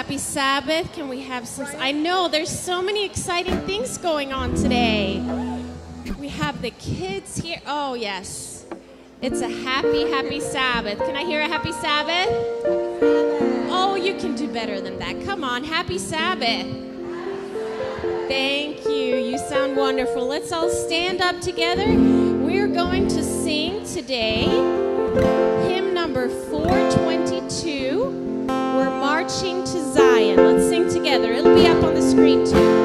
happy Sabbath. Can we have some? I know there's so many exciting things going on today. We have the kids here. Oh, yes. It's a happy Sabbath. Can I hear a happy Sabbath? Oh, you can do better than that. Come on, happy Sabbath. Thank you. You sound wonderful. Let's all stand up together. We're going to sing today hymn number 422. We're marching to Zion. Let's sing together. It'll be up on the screen too.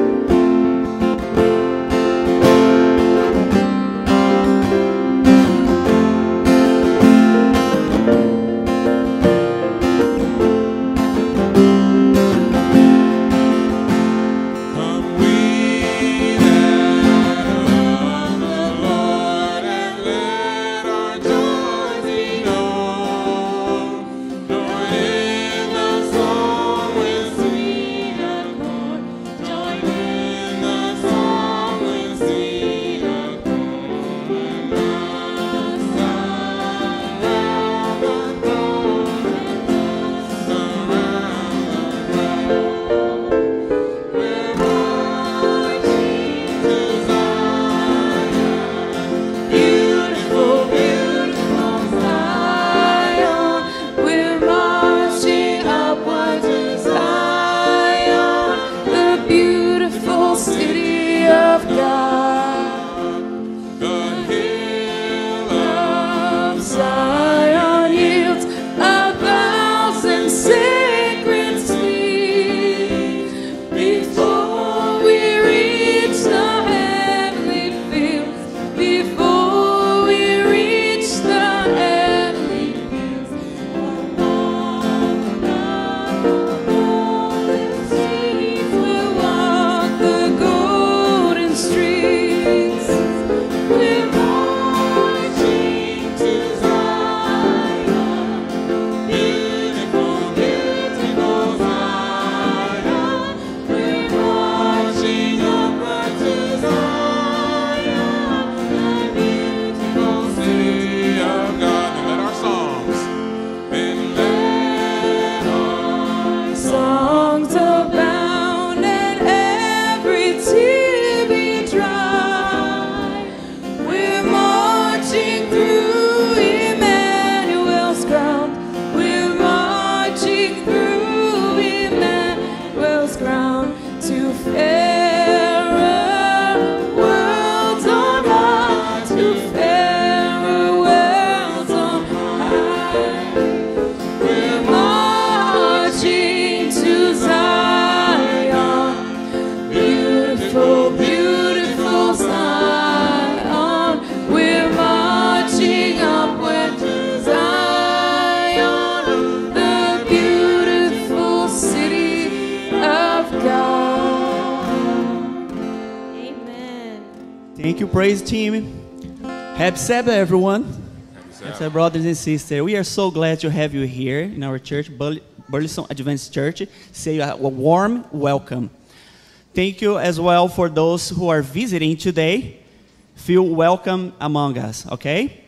Thank you, praise team. Happy Sabbath, everyone. Happy Sabbath, brothers and sisters. We are so glad to have you here in our church, Burleson Adventist Church. Say a warm welcome. Thank you as well for those who are visiting today. Feel welcome among us, okay?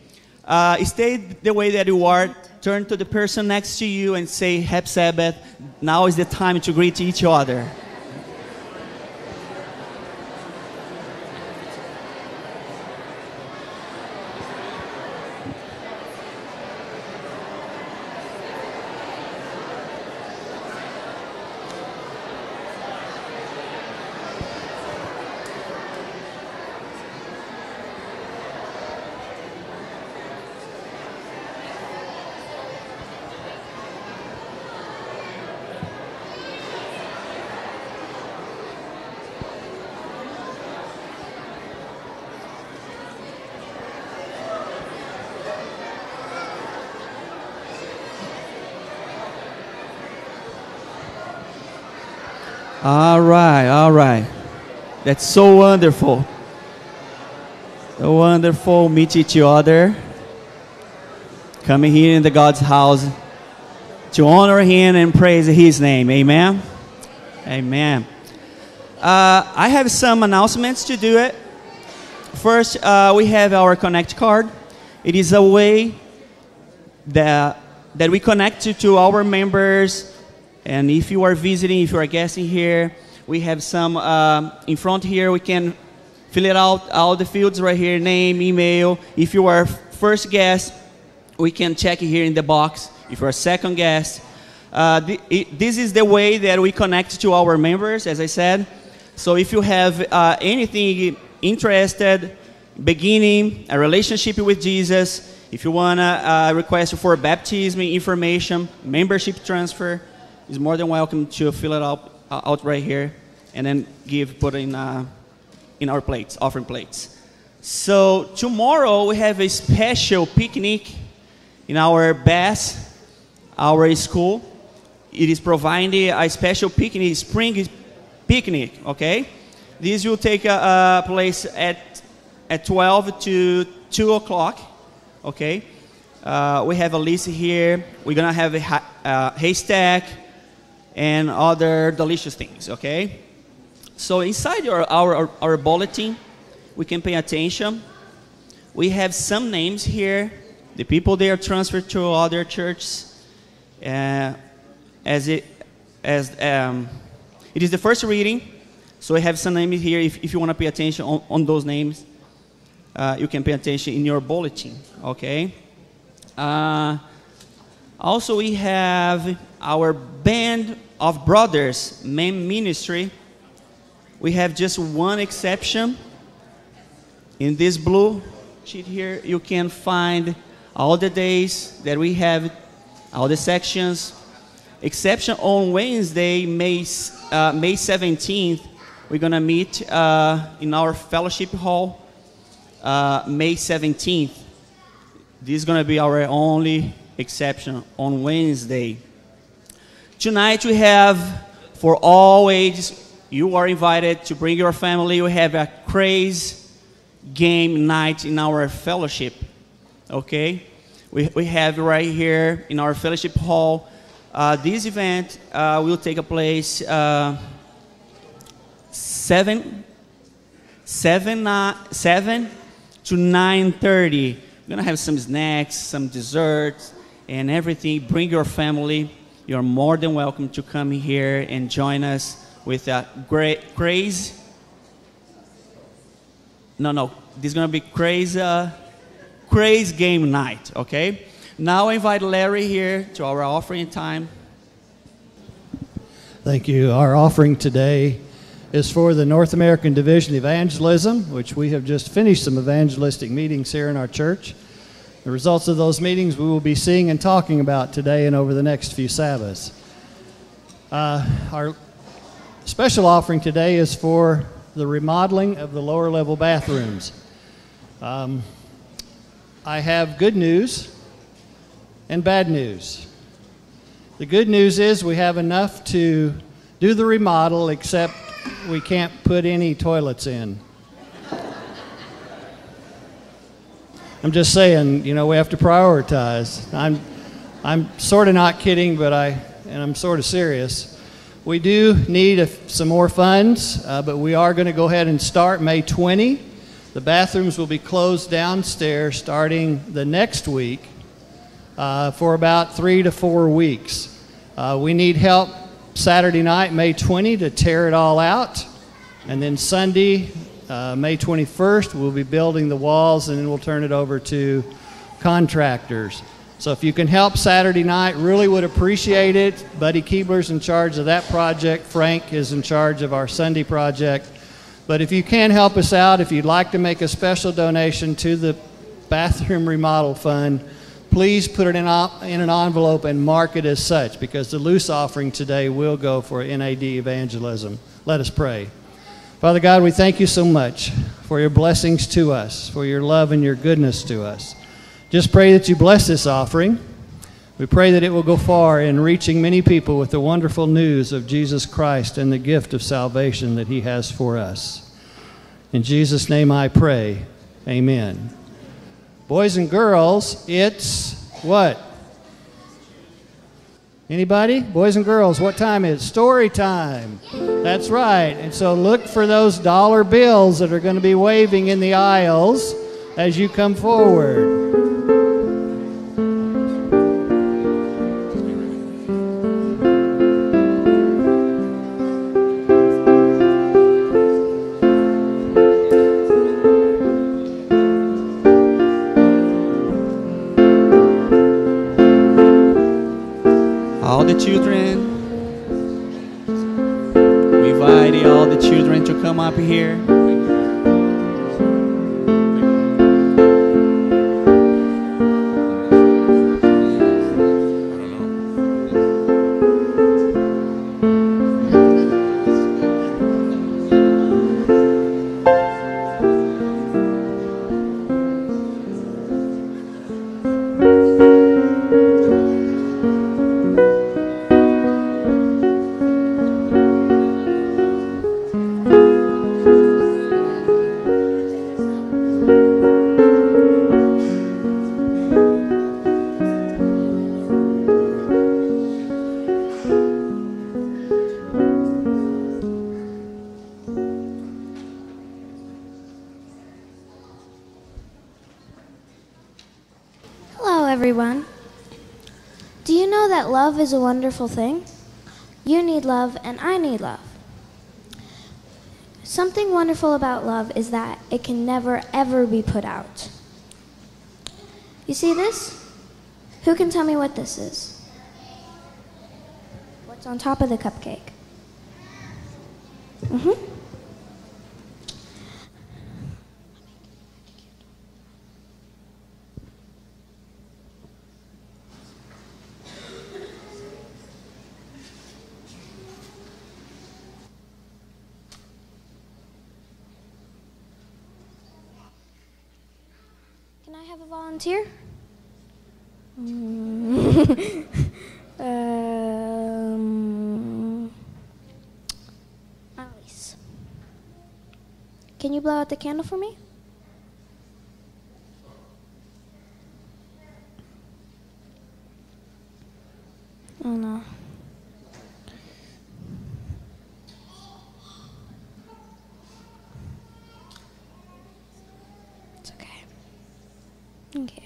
Stay the way that you are. Turn to the person next to you and say, Happy Sabbath. Now is the time to greet each other. All right. That's so wonderful. So wonderful, meet each other. Coming here in the God's house to honor Him and praise His name. Amen. Amen. I have some announcements to do it. First, we have our Connect card. It is a way that we connect to our members And if you are visiting, if you are guessing here, we have some in front here. We can fill it out, all the fields right here, name, email. If you are first guest, we can check it here in the box. If you're a second guest, this is the way that we connect to our members, as I said. So if you have anything interested, beginning a relationship with Jesus, if you want to request for baptism information, membership transfer, is more than welcome to fill it out right here, and then put in our plates, offering plates. So tomorrow we have a special picnic in our BAS, our school. It is providing a special picnic, spring picnic, okay? This will take place at 12 to 2 o'clock, okay? We have a list here. We're gonna have a haystack and other delicious things, okay? So inside our bulletin, we can pay attention. We have some names here. The people they are transferred to other churches. It is the first reading, so I have some names here. If you want to pay attention on those names, you can pay attention in your bulletin, okay? Also, we have our band of brothers, men ministry. We have just one exception. In this blue sheet here, you can find all the days that we have, all the sections. Exception on Wednesday, May 17th, we're going to meet in our fellowship hall, May 17th. This is going to be our only exception on Wednesday. Tonight we have, for all ages, you are invited to bring your family. We have a crazy game night in our fellowship, okay? We have right here in our fellowship hall. This event will take place 7 to 9:30. We're gonna have some snacks, some desserts, and everything. Bring your family. You're more than welcome to come here and join us with a great crazy. This is gonna be crazy game night. Okay. Now I invite Larry here to our offering time. Thank you. Our offering today is for the North American Division of Evangelism, which we have just finished some evangelistic meetings here in our church. The results of those meetings we will be seeing and talking about today and over the next few Sabbaths. Our special offering today is for the remodeling of the lower level bathrooms. I have good news and bad news. The good news is we have enough to do the remodel, except we can't put any toilets in. I'm just saying, you know, we have to prioritize. I'm sort of not kidding, but I'm sort of serious. We do need some more funds, but we are going to go ahead and start May 20. The bathrooms will be closed downstairs starting the next week for about 3 to 4 weeks. We need help Saturday night, May 20, to tear it all out. And then Sunday, May 21st, we'll be building the walls, and then we'll turn it over to contractors. So if you can help Saturday night, really would appreciate it. Buddy Keebler's in charge of that project. Frank is in charge of our Sunday project. But if you can help us out, if you'd like to make a special donation to the bathroom remodel fund, please put it in an envelope and mark it as such, because the loose offering today will go for NAD evangelism. Let us pray. Father God, we thank you so much for your blessings to us, for your love and your goodness to us. Just pray that you bless this offering. We pray that it will go far in reaching many people with the wonderful news of Jesus Christ and the gift of salvation that he has for us. In Jesus' name I pray, amen. Boys and girls, it's what? Anybody? Boys and girls, what time is it? Story time. That's right. And so look for those dollar bills that are going to be waving in the aisles as you come forward. children. We invite all the children to come up here. Hello, everyone. Do you know that love is a wonderful thing? You need love, and I need love. Something wonderful about love is that it can never, ever be put out. You see this? Who can tell me what this is? What's on top of the cupcake? Mm-hmm. Can I have a volunteer? Alice. Can you blow out the candle for me? Oh no. It's okay. Okay.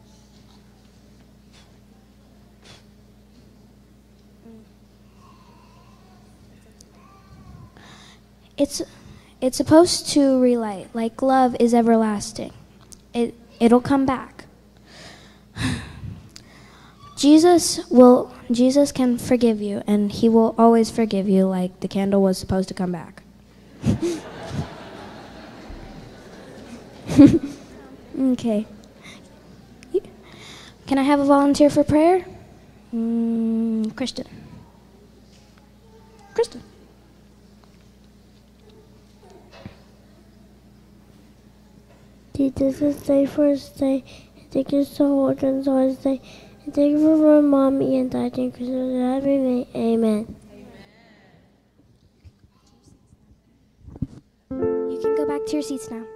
It's supposed to relight, like love is everlasting. It'll come back. Jesus can forgive you, and he will always forgive you, like the candle was supposed to come back. Okay. Can I have a volunteer for prayer? Kristen. Kristen. Jesus, this day first day. Thank you so much on Thursday. And thank you for my mommy and dad and Christmas. Happy me. Amen. You can go back to your seats now.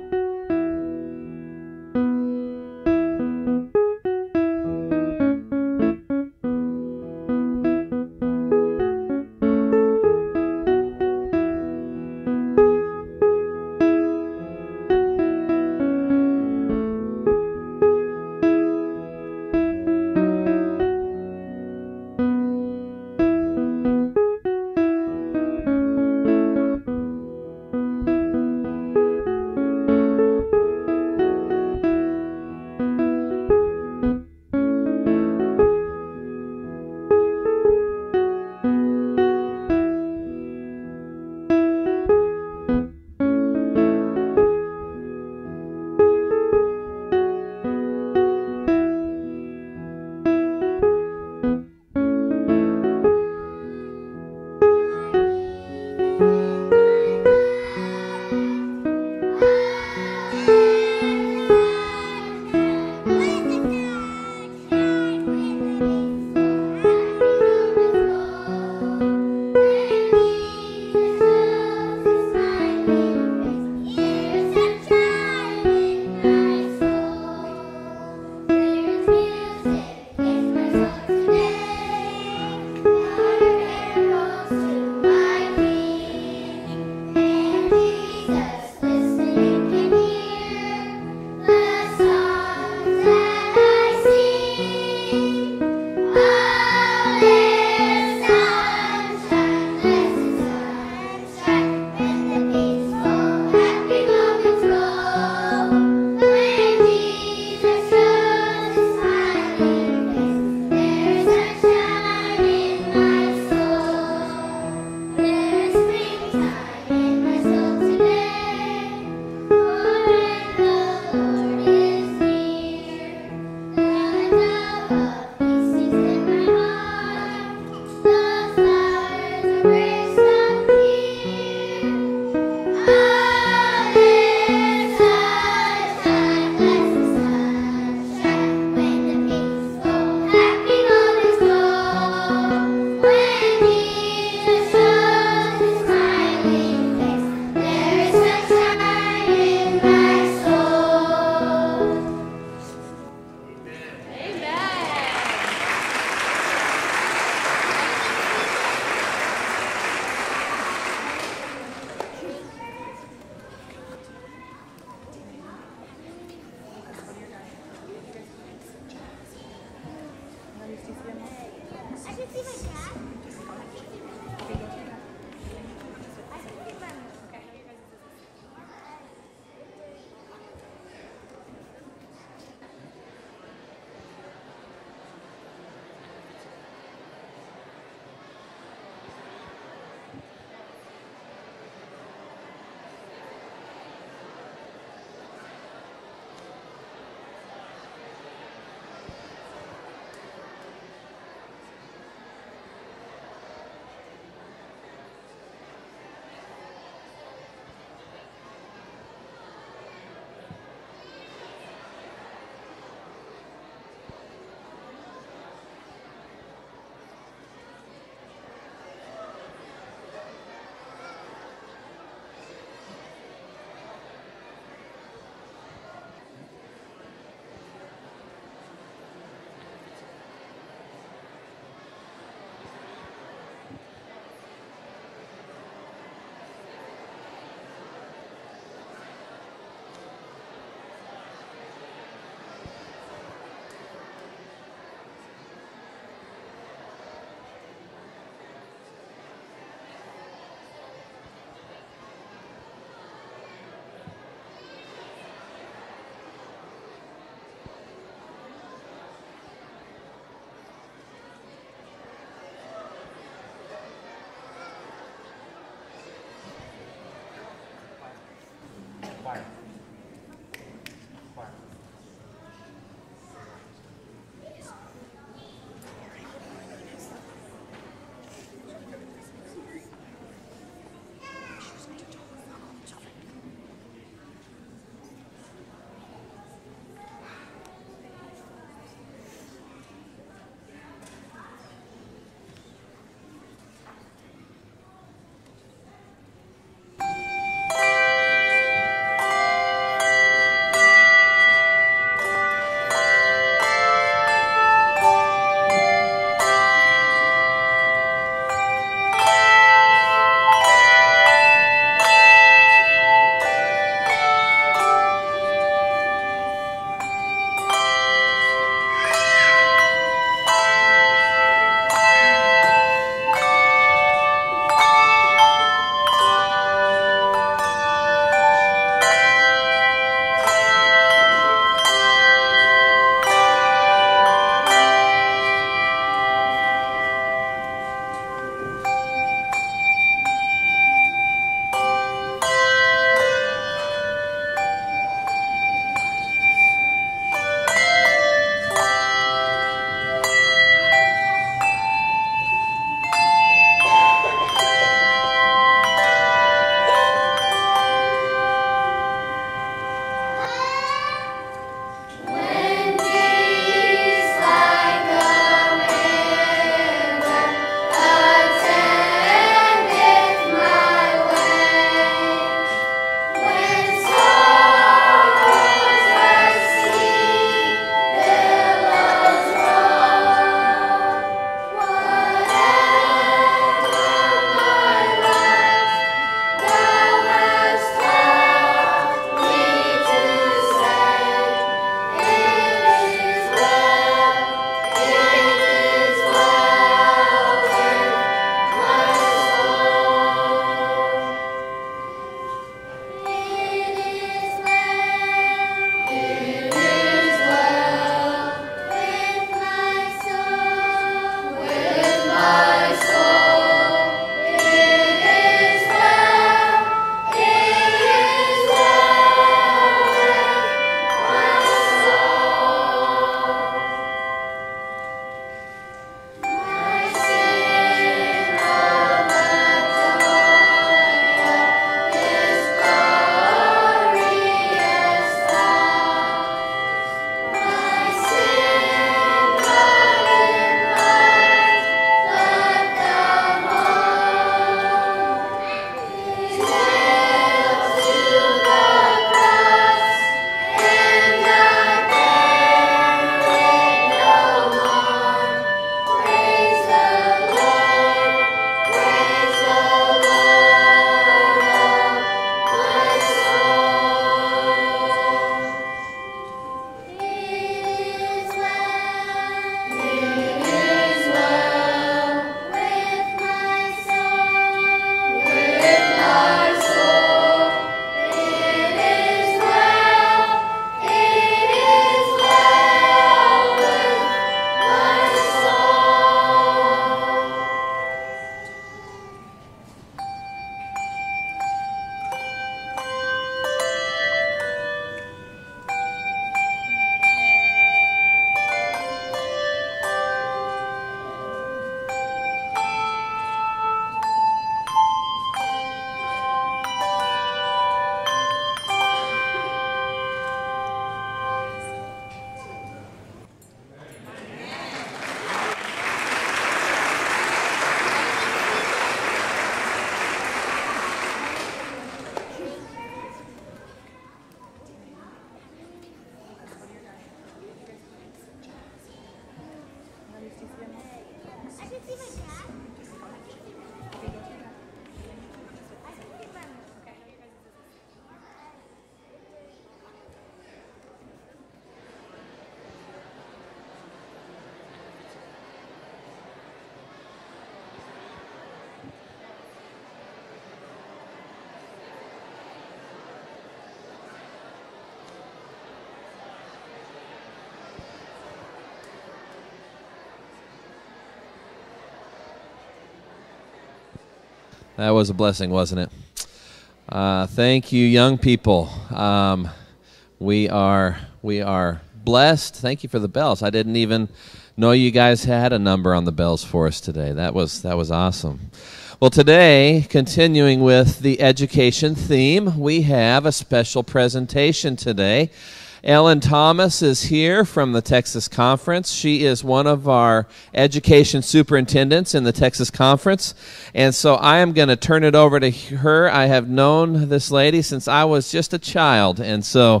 That was a blessing, wasn't it? Thank you, young people. We are blessed. Thank you for the bells. I didn't even know you guys had a number on the bells for us today. That was awesome. Well, today, continuing with the education theme, we have a special presentation today. Ellen Thomas is here from the Texas Conference. She is one of our education superintendents in the Texas Conference. And so I am going to turn it over to her. I have known this lady since I was just a child. And so,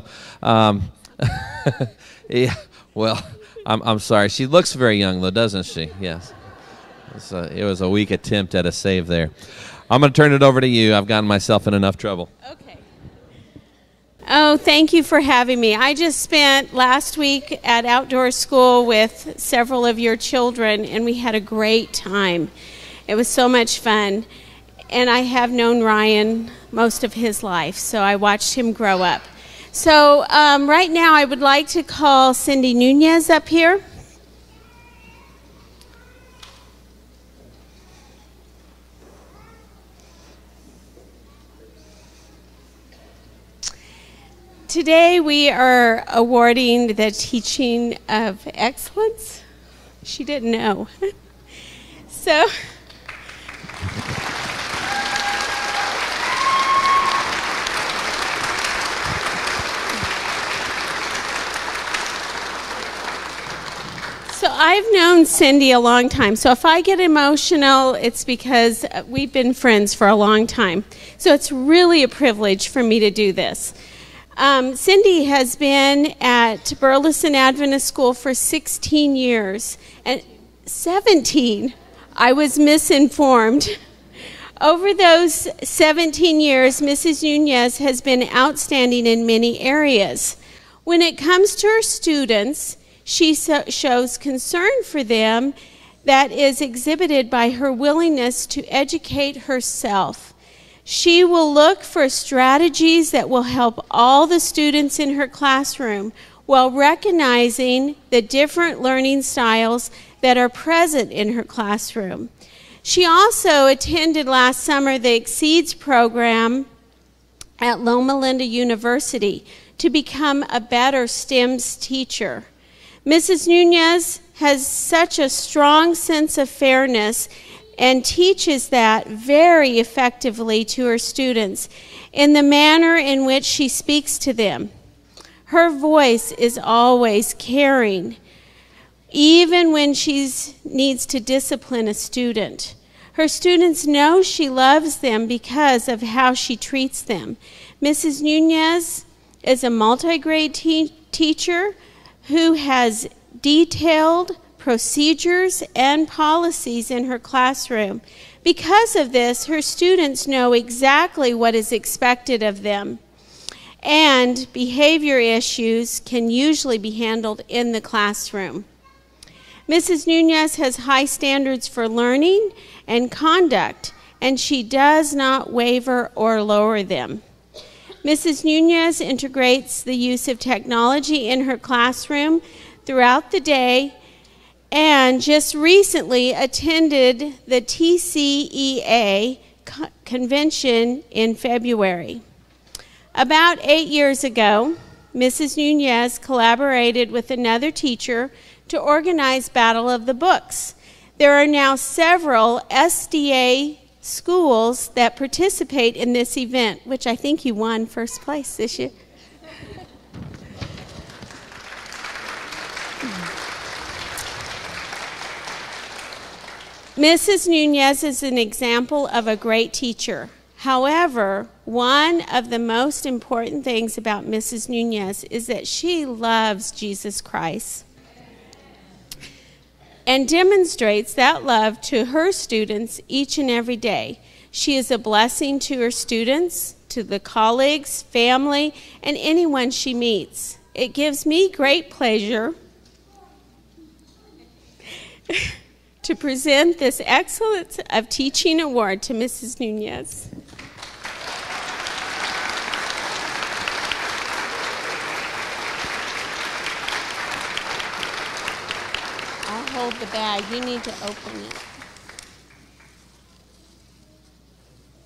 yeah, well, I'm sorry. She looks very young, though, doesn't she? Yes. It was a weak attempt at a save there. I'm going to turn it over to you. I've gotten myself in enough trouble. Okay. Oh, thank you for having me. I just spent last week at outdoor school with several of your children, and we had a great time. It was so much fun. And I have known Ryan most of his life, so I watched him grow up. So right now I would like to call Cindy Nunez up here. Today we are awarding the Teaching of Excellence. She didn't know. So I've known Cindy a long time. So if I get emotional, it's because we've been friends for a long time. So it's really a privilege for me to do this. Cindy has been at Burleson Adventist School for 16 years, and 17, I was misinformed. Over those 17 years, Mrs. Nunez has been outstanding in many areas. When it comes to her students, she shows concern for them that is exhibited by her willingness to educate herself. She will look for strategies that will help all the students in her classroom while recognizing the different learning styles that are present in her classroom. She also attended last summer the Exceeds program at Loma Linda University to become a better STEMS teacher. Mrs. Nunez has such a strong sense of fairness and teaches that very effectively to her students in the manner in which she speaks to them. Her voice is always caring, even when she needs to discipline a student. Her students know she loves them because of how she treats them. Mrs. Nunez is a multi-grade teacher who has detailed procedures and policies in her classroom. Because of this, her students know exactly what is expected of them, and behavior issues can usually be handled in the classroom. Mrs. Nunez has high standards for learning and conduct, and she does not waver or lower them. Mrs. Nunez integrates the use of technology in her classroom throughout the day, and just recently attended the TCEA convention in February. About 8 years ago, Mrs. Nunez collaborated with another teacher to organize Battle of the Books. There are now several SDA schools that participate in this event, which I think you won first place this year. Mrs. Nunez is an example of a great teacher. However, one of the most important things about Mrs. Nunez is that she loves Jesus Christ and demonstrates that love to her students each and every day. She is a blessing to her students, to the colleagues, family, and anyone she meets. It gives me great pleasure to present this Excellence of Teaching Award to Mrs. Nunez. I'll hold the bag. You need to open it.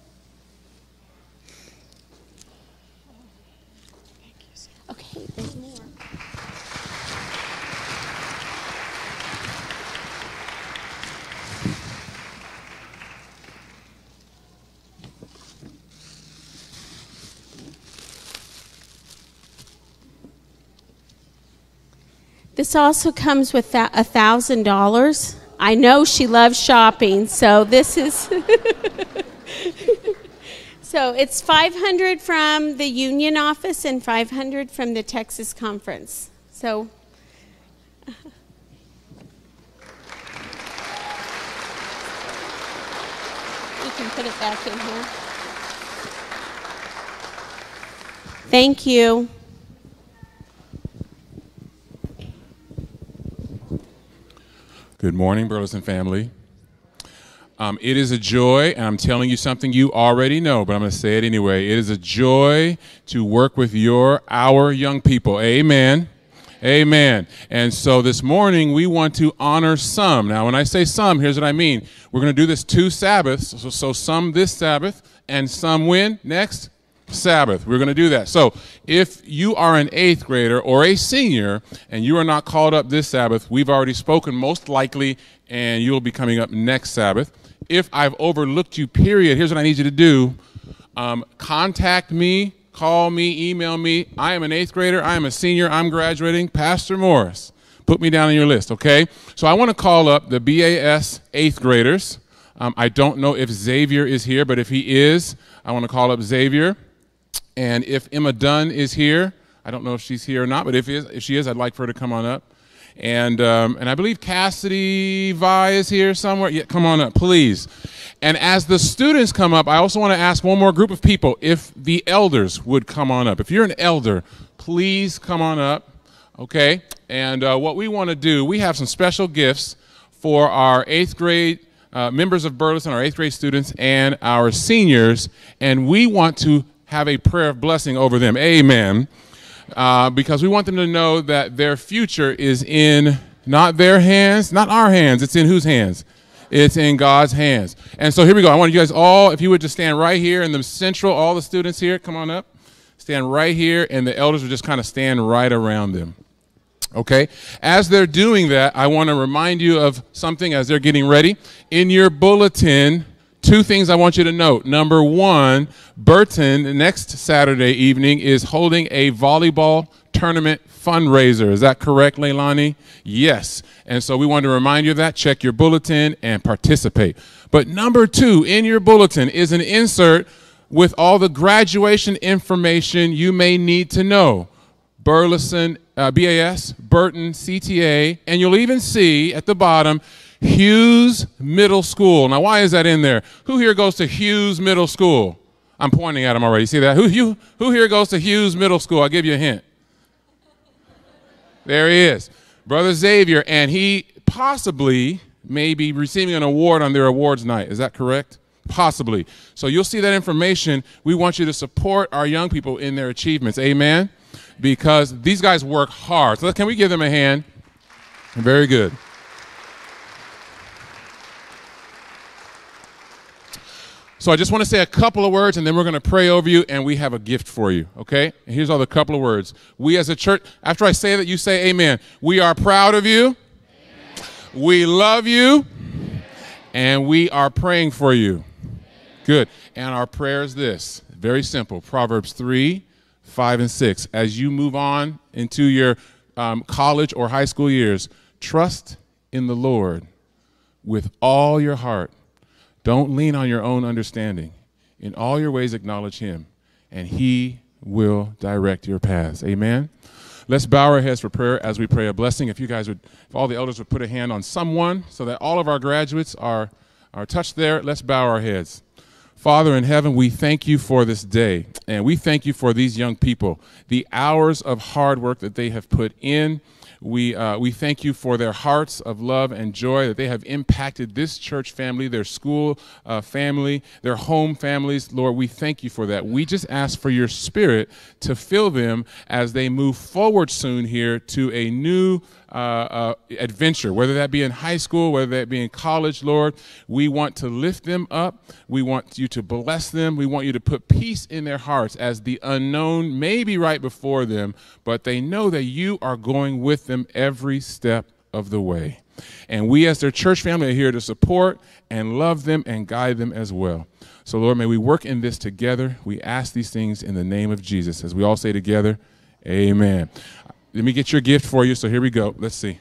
This also comes with $1,000. I know she loves shopping, so this is... So it's 500 from the union office and 500 from the Texas conference. So you can put it back in here. Thank you. Good morning, Burleson family. It is a joy, and I'm telling you something you already know, but I'm going to say it anyway. It is a joy to work with our young people. Amen. Amen. And so this morning, we want to honor some. Now, when I say some, here's what I mean. We're going to do this 2 Sabbaths, so some this Sabbath, and some when? Next Sabbath. We're going to do that. So if you are an 8th grader or a senior, and you are not called up this Sabbath, we've already spoken most likely, and you'll be coming up next Sabbath. If I've overlooked you, period, here's what I need you to do. Contact me, call me, email me. I am an 8th grader. I am a senior. I'm graduating. Pastor Morris. Put me down on your list, okay? So I want to call up the BAS 8th graders. I don't know if Xavier is here, but if he is, I want to call up Xavier. And if Emma Dunn is here, I don't know if she's here or not, but if she is, I'd like for her to come on up. And I believe Cassidy Vi is here somewhere. Yeah, come on up, please. And as the students come up, I also want to ask one more group of people if the elders would come on up. If you're an elder, please come on up, okay? And what we want to do, we have some special gifts for our 8th grade members of Burleson, our 8th grade students, and our seniors, and we want to have a prayer of blessing over them. Amen. Because we want them to know that their future is in not their hands, not our hands. It's in whose hands? It's in God's hands. And so here we go. I want you guys all, if you would just stand right here in the central, all the students here, come on up. Stand right here, and the elders will just kind of stand right around them. Okay? As they're doing that, I want to remind you of something as they're getting ready. In your bulletin, 2 things I want you to note. Number 1, Burton next Saturday evening is holding a volleyball tournament fundraiser. Is that correct, Leilani? Yes. And so we want to remind you of that. Check your bulletin and participate. But number 2 in your bulletin is an insert with all the graduation information you may need to know. Burleson, BAS, Burton, CTA, and you'll even see at the bottom Hughes Middle School. Now, why is that in there? Who here goes to Hughes Middle School? I'm pointing at him already. See that? Who here goes to Hughes Middle School? I'll give you a hint. There he is. Brother Xavier, and he possibly may be receiving an award on their awards night. Is that correct? Possibly. So you'll see that information. We want you to support our young people in their achievements. Amen? Because these guys work hard. So can we give them a hand? Very good. So I just want to say a couple of words, and then we're going to pray over you, and we have a gift for you, okay? And here's all the couple of words. We as a church, after I say that, you say amen. We are proud of you. Amen. We love you. Amen. And we are praying for you. Amen. Good. And our prayer is this, very simple, Proverbs 3, 5, and 6. As you move on into your college or high school years, trust in the Lord with all your heart. Don't lean on your own understanding. In all your ways acknowledge him, and he will direct your paths. Amen? Let's bow our heads for prayer as we pray a blessing. If all the elders would put a hand on someone so that all of our graduates are touched there, let's bow our heads. Father in heaven, we thank you for this day, and we thank you for these young people, the hours of hard work that they have put in. We thank you for their hearts of love and joy, that they have impacted this church family, their school family, their home families. Lord, we thank you for that. We just ask for your Spirit to fill them as they move forward soon here to a new adventure, whether that be in high school, whether that be in college, Lord. We want to lift them up. We want you to bless them. We want you to put peace in their hearts as the unknown may be right before them, but they know that you are going with them every step of the way. And we as their church family are here to support and love them and guide them as well. So, Lord, may we work in this together. We ask these things in the name of Jesus. As we all say together, amen. Let me get your gift for you. So here we go. Let's see.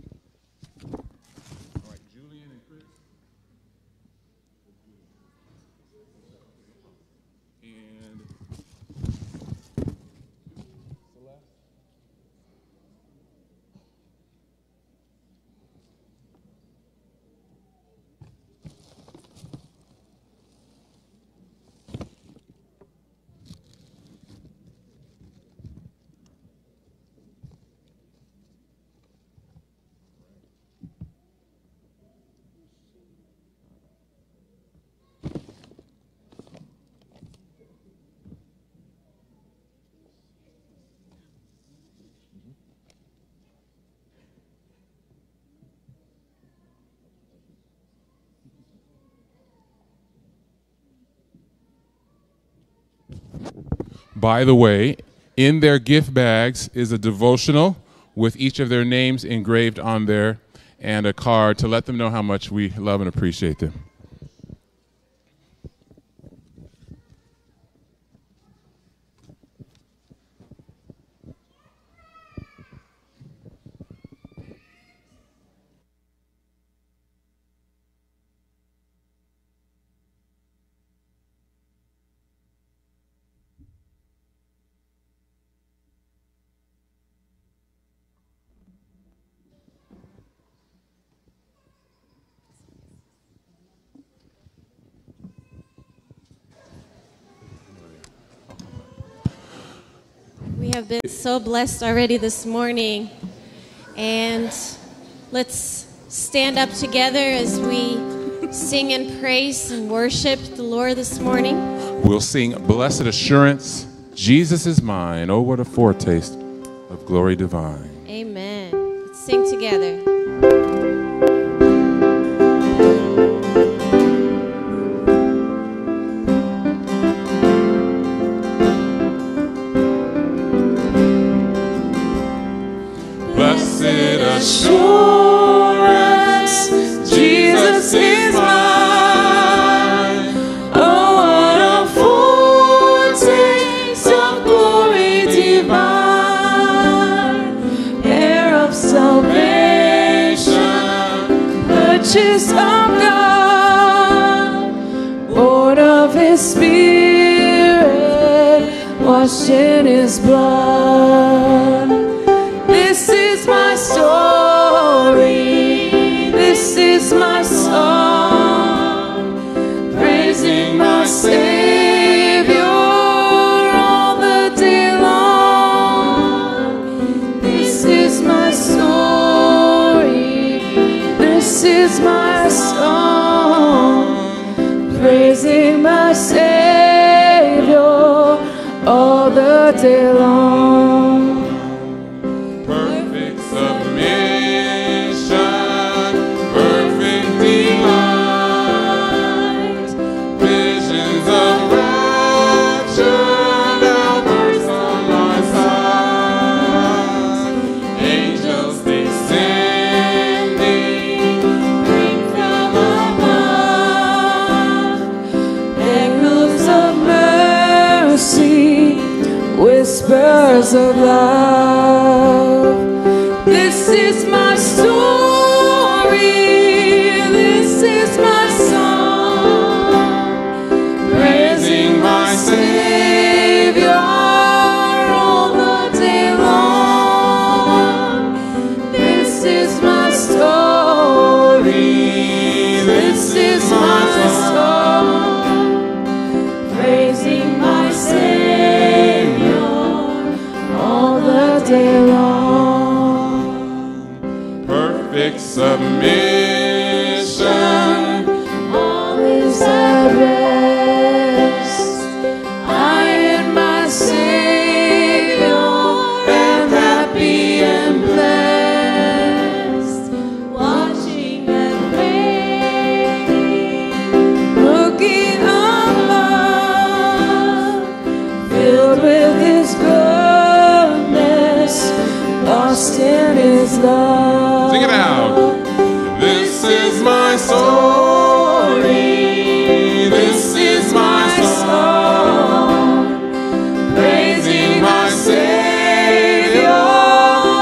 By the way, in their gift bags is a devotional with each of their names engraved on there and a card to let them know how much we love and appreciate them. We have been so blessed already this morning. And let's stand up together as we sing and praise and worship the Lord this morning. We'll sing Blessed Assurance, Jesus is mine. Oh, what a foretaste of glory divine. Amen. Let's sing together. Assurance, Jesus is mine. Oh, what a foretaste of glory divine. Heir of salvation, purchase of God, born of His Spirit, washed in His blood. This is my story, this is my song, praising my Savior all the day long. This is my story, this is my song, praising my Savior all the day long. Whispers of love. This is my story, this is my song, praising my Savior all the day long. This is my story, this is my song, praising my Savior day long. Perfect submission, all is at rest. I and my Savior am happy and blessed, watching and waiting, looking on love, filled with His goodness, lost in His love. Sing it out. This is my story, this is my song, praising my Savior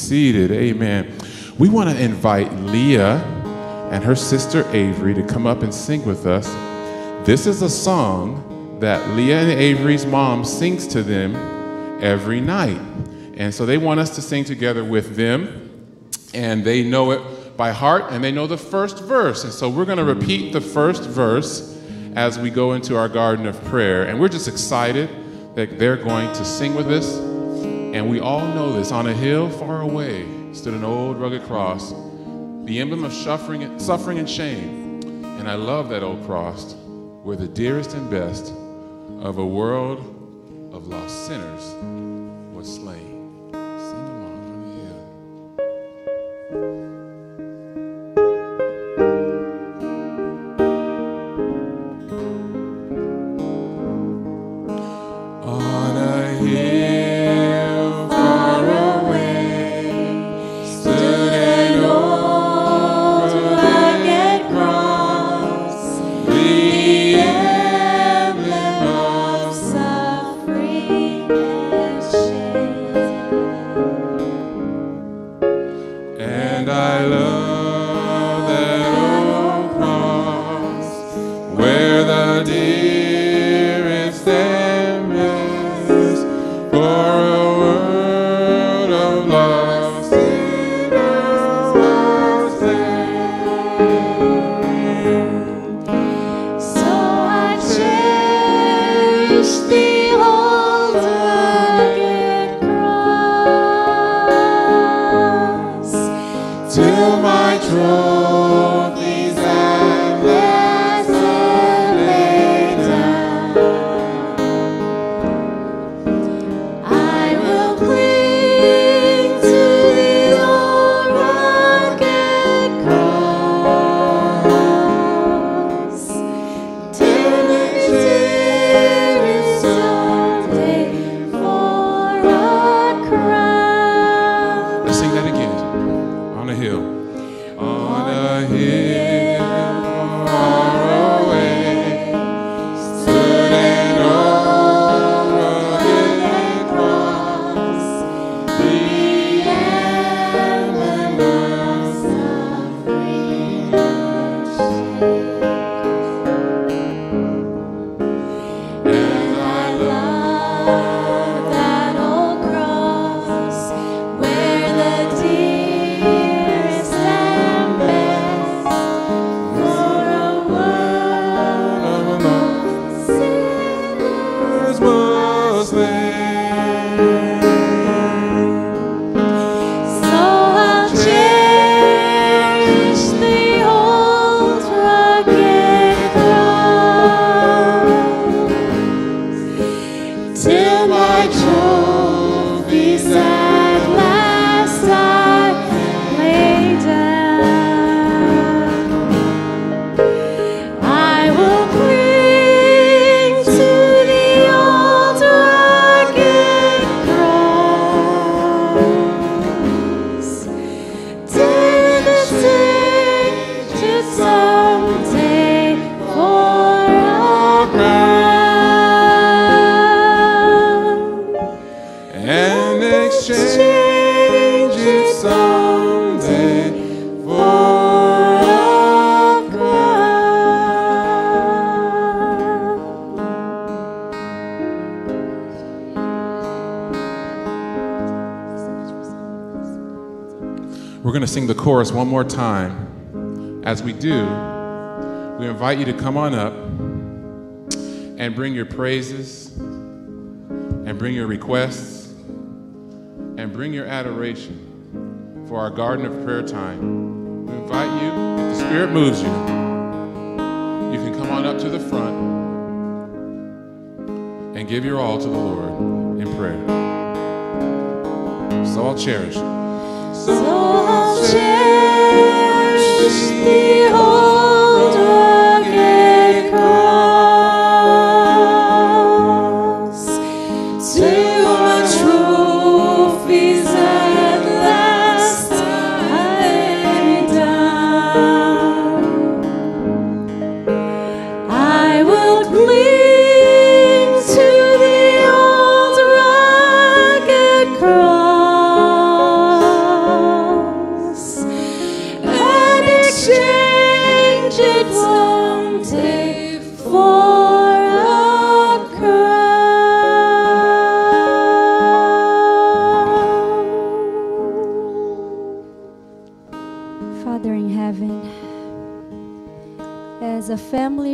seated. Amen. We want to invite Leah and her sister Avery to come up and sing with us. This is a song that Leah and Avery's mom sings to them every night. And so they want us to sing together with them. And they know it by heart, and they know the first verse. And so we're going to repeat the first verse as we go into our garden of prayer. And we're just excited that they're going to sing with us. And we all know this. On a hill far away stood an old rugged cross, the emblem of suffering and shame. And I love that old cross, where the dearest and best of a world of lost sinners was slain. Sing along on the hill. On a hill far away stood an old rugged cross, the emblem of suffering and shame. And I love that old cross, where the dearest and best for a world of lost sinners was there. So I cherish the old rugged cross till my trophies at last are laid down. I will cling to the old rugged cross till it is someday for a crown. Let's sing that again. On a hill. On a hill far away stood an old rugged cross, the emblem of suffering and shame. And I love that old cross, where the dearest and best for a world of lost sinners was slain. So I'll cherish the old rugged cross till my trophies at last I lay down. I will cling to the old rugged cross till the stage is someday for a crown, and exchange it someday for a crown. We're going to sing the chorus one more time. As we do, we invite you to come on up and bring your praises and bring your requests and bring your adoration for our garden of prayer time. We invite you, if the Spirit moves you, you can come on up to the front and give your all to the Lord in prayer. So I'll cherish it. So I'll cherish the old rugged cross till my trophies at last I lay down. I will cling to the old rugged cross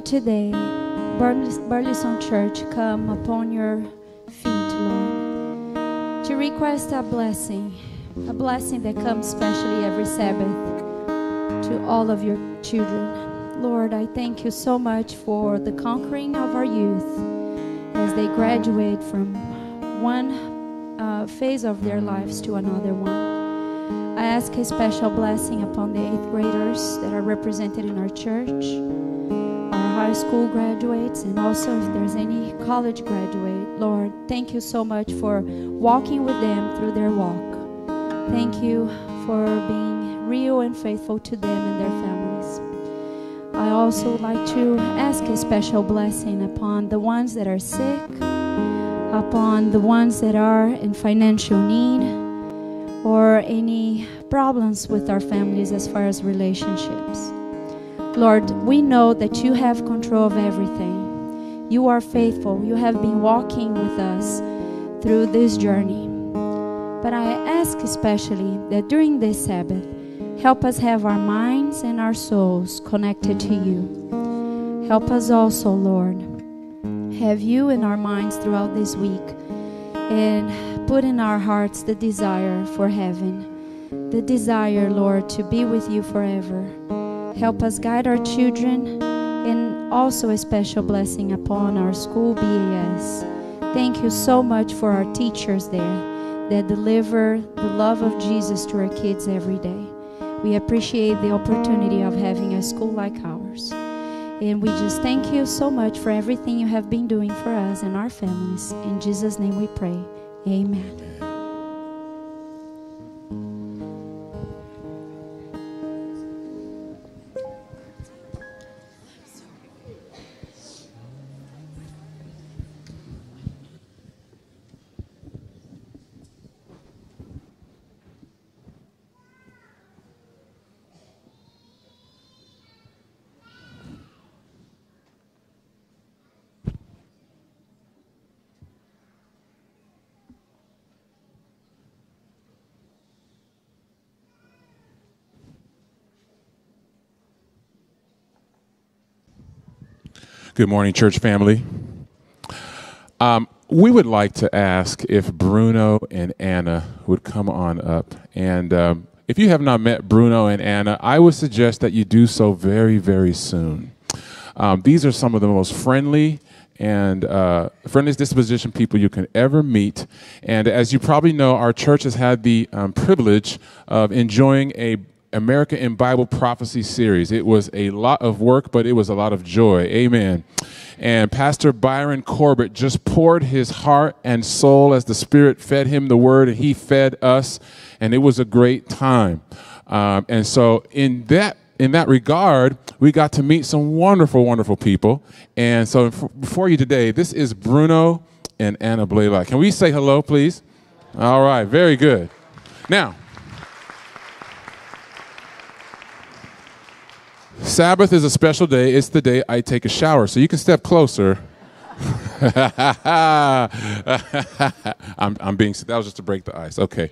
today, Burleson Church come upon your feet, Lord, to request a blessing that comes specially every Sabbath to all of your children. Lord, I thank you so much for the conquering of our youth as they graduate from one phase of their lives to another one. I ask a special blessing upon the 8th graders that are represented in our church, our high school graduates, and also if there's any college graduate. Lord, thank you so much for walking with them through their walk. Thank you for being real and faithful to them and their families. I also would like to ask a special blessing upon the ones that are sick, upon the ones that are in financial need, or any problems with our families as far as relationships. Lord, we know that you have control of everything. You are faithful. You have been walking with us through this journey. But I ask especially that during this Sabbath, help us have our minds and our souls connected to you. Help us also, Lord, have you in our minds throughout this week and put in our hearts the desire for heaven, the desire, Lord, to be with you forever. Help us guide our children, and also a special blessing upon our school BAS. Thank you so much for our teachers there that deliver the love of Jesus to our kids every day. We appreciate the opportunity of having a school like ours. And we just thank you so much for everything you have been doing for us and our families. In Jesus' name we pray. Amen. Good morning, church family. We would like to ask if Bruno and Anna would come on up. And if you have not met Bruno and Anna, I would suggest that you do so very, very soon. These are some of the most friendly and friendliest disposition people you can ever meet. And as you probably know, our church has had the privilege of enjoying a America in Bible Prophecy series. It was a lot of work, but it was a lot of joy. Amen. And Pastor Byron Corbett just poured his heart and soul as the Spirit fed him the word, and he fed us, and it was a great time. And so in that regard, we got to meet some wonderful, wonderful people. And so before you today, this is Bruno and Anna Blaylock. Can we say hello, please? All right, very good. Now, Sabbath is a special day. It's the day I take a shower, so you can step closer. I'm being, that was just to break the ice. Okay.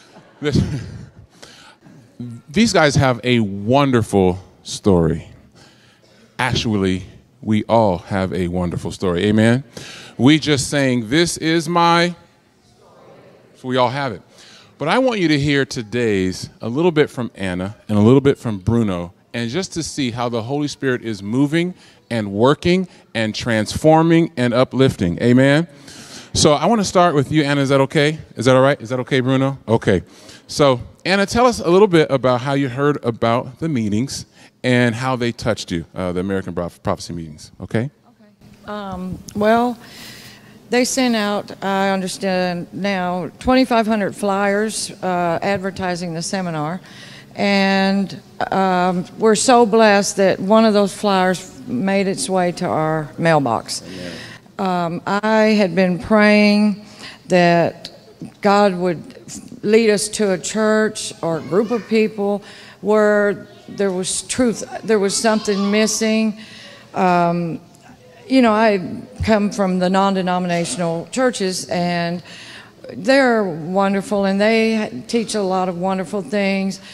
These guys have a wonderful story. Actually, we all have a wonderful story. Amen. We just saying, this is my, so we all have it. But I want you to hear today's a little bit from Anna and a little bit from Bruno, and just to see how the Holy Spirit is moving and working and transforming and uplifting. Amen. So I want to start with you, Anna. Is that okay? Is that all right? Is that okay, Bruno? Okay. So Anna, tell us a little bit about how you heard about the meetings and how they touched you, the American Prophecy meetings. Okay? Well, they sent out, I understand now, 2,500 flyers advertising the seminar. And we're so blessed that one of those flyers made its way to our mailbox. I had been praying that God would lead us to a church or a group of people where there was truth, there was something missing. You know, I come from the non-denominational churches, and they're wonderful, and they teach a lot of wonderful things.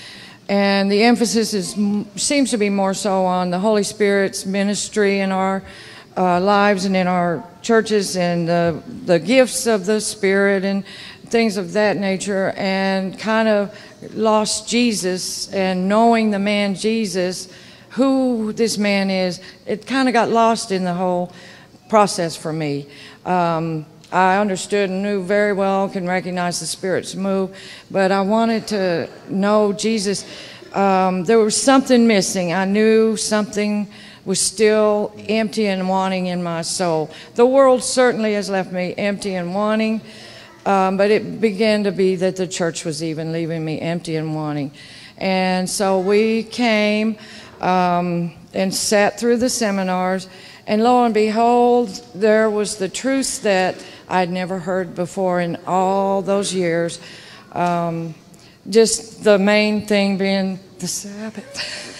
And the emphasis seems to be more so on the Holy Spirit's ministry in our lives and in our churches, and the gifts of the Spirit and things of that nature, and kind of lost Jesus and knowing the man Jesus, who this man is. It kind of got lost in the whole process for me. I understood and knew very well, can recognize the Spirit's move, but I wanted to know Jesus. There was something missing. I knew something was still empty and wanting in my soul. The world certainly has left me empty and wanting, but it began to be that the church was even leaving me empty and wanting. And so we came and sat through the seminars, and lo and behold, there was the truth that I'd never heard before in all those years. Just the main thing being the Sabbath.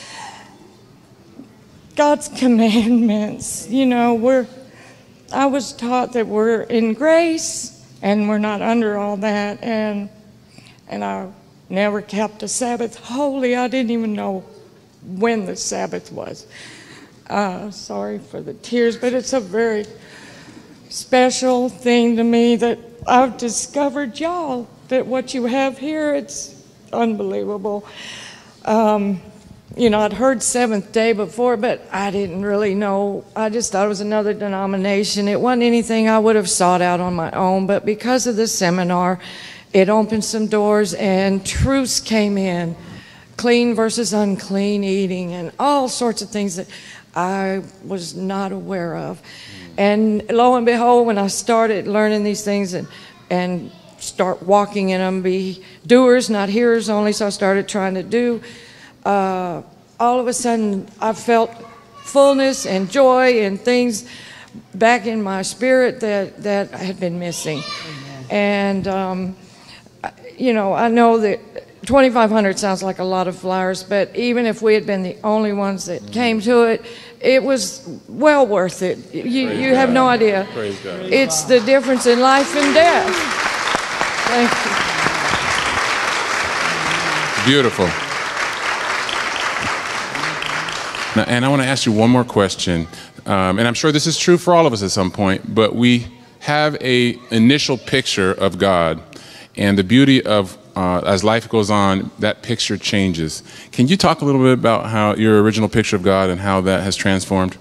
God's commandments. You know, I was taught that we're in grace and we're not under all that, and I never kept a Sabbath holy. I didn't even know when the Sabbath was. Sorry for the tears, but it's a very special thing to me that I've discovered, y'all, that what you have here, it's unbelievable. You know, I'd heard Seventh Day before, but I didn't really know. I just thought it was another denomination. It wasn't anything I would have sought out on my own, but because of the seminar, it opened some doors and truths came in. Clean versus unclean eating and all sorts of things that I was not aware of. And lo and behold, when I started learning these things and start walking in them, be doers, not hearers only, so I started trying to do, all of a sudden I felt fullness and joy and things back in my spirit that I had been missing. Amen. And, you know, I know that 2,500 sounds like a lot of flyers, but even if we had been the only ones that came to it, it was well worth it. You have no idea. Praise God. It's the difference in life and death. Thank you. Beautiful. Now, and I want to ask you one more question, and I'm sure this is true for all of us at some point, but we have an initial picture of God, and the beauty of as life goes on, that picture changes. Can you talk a little bit about how your original picture of God and how that has transformed?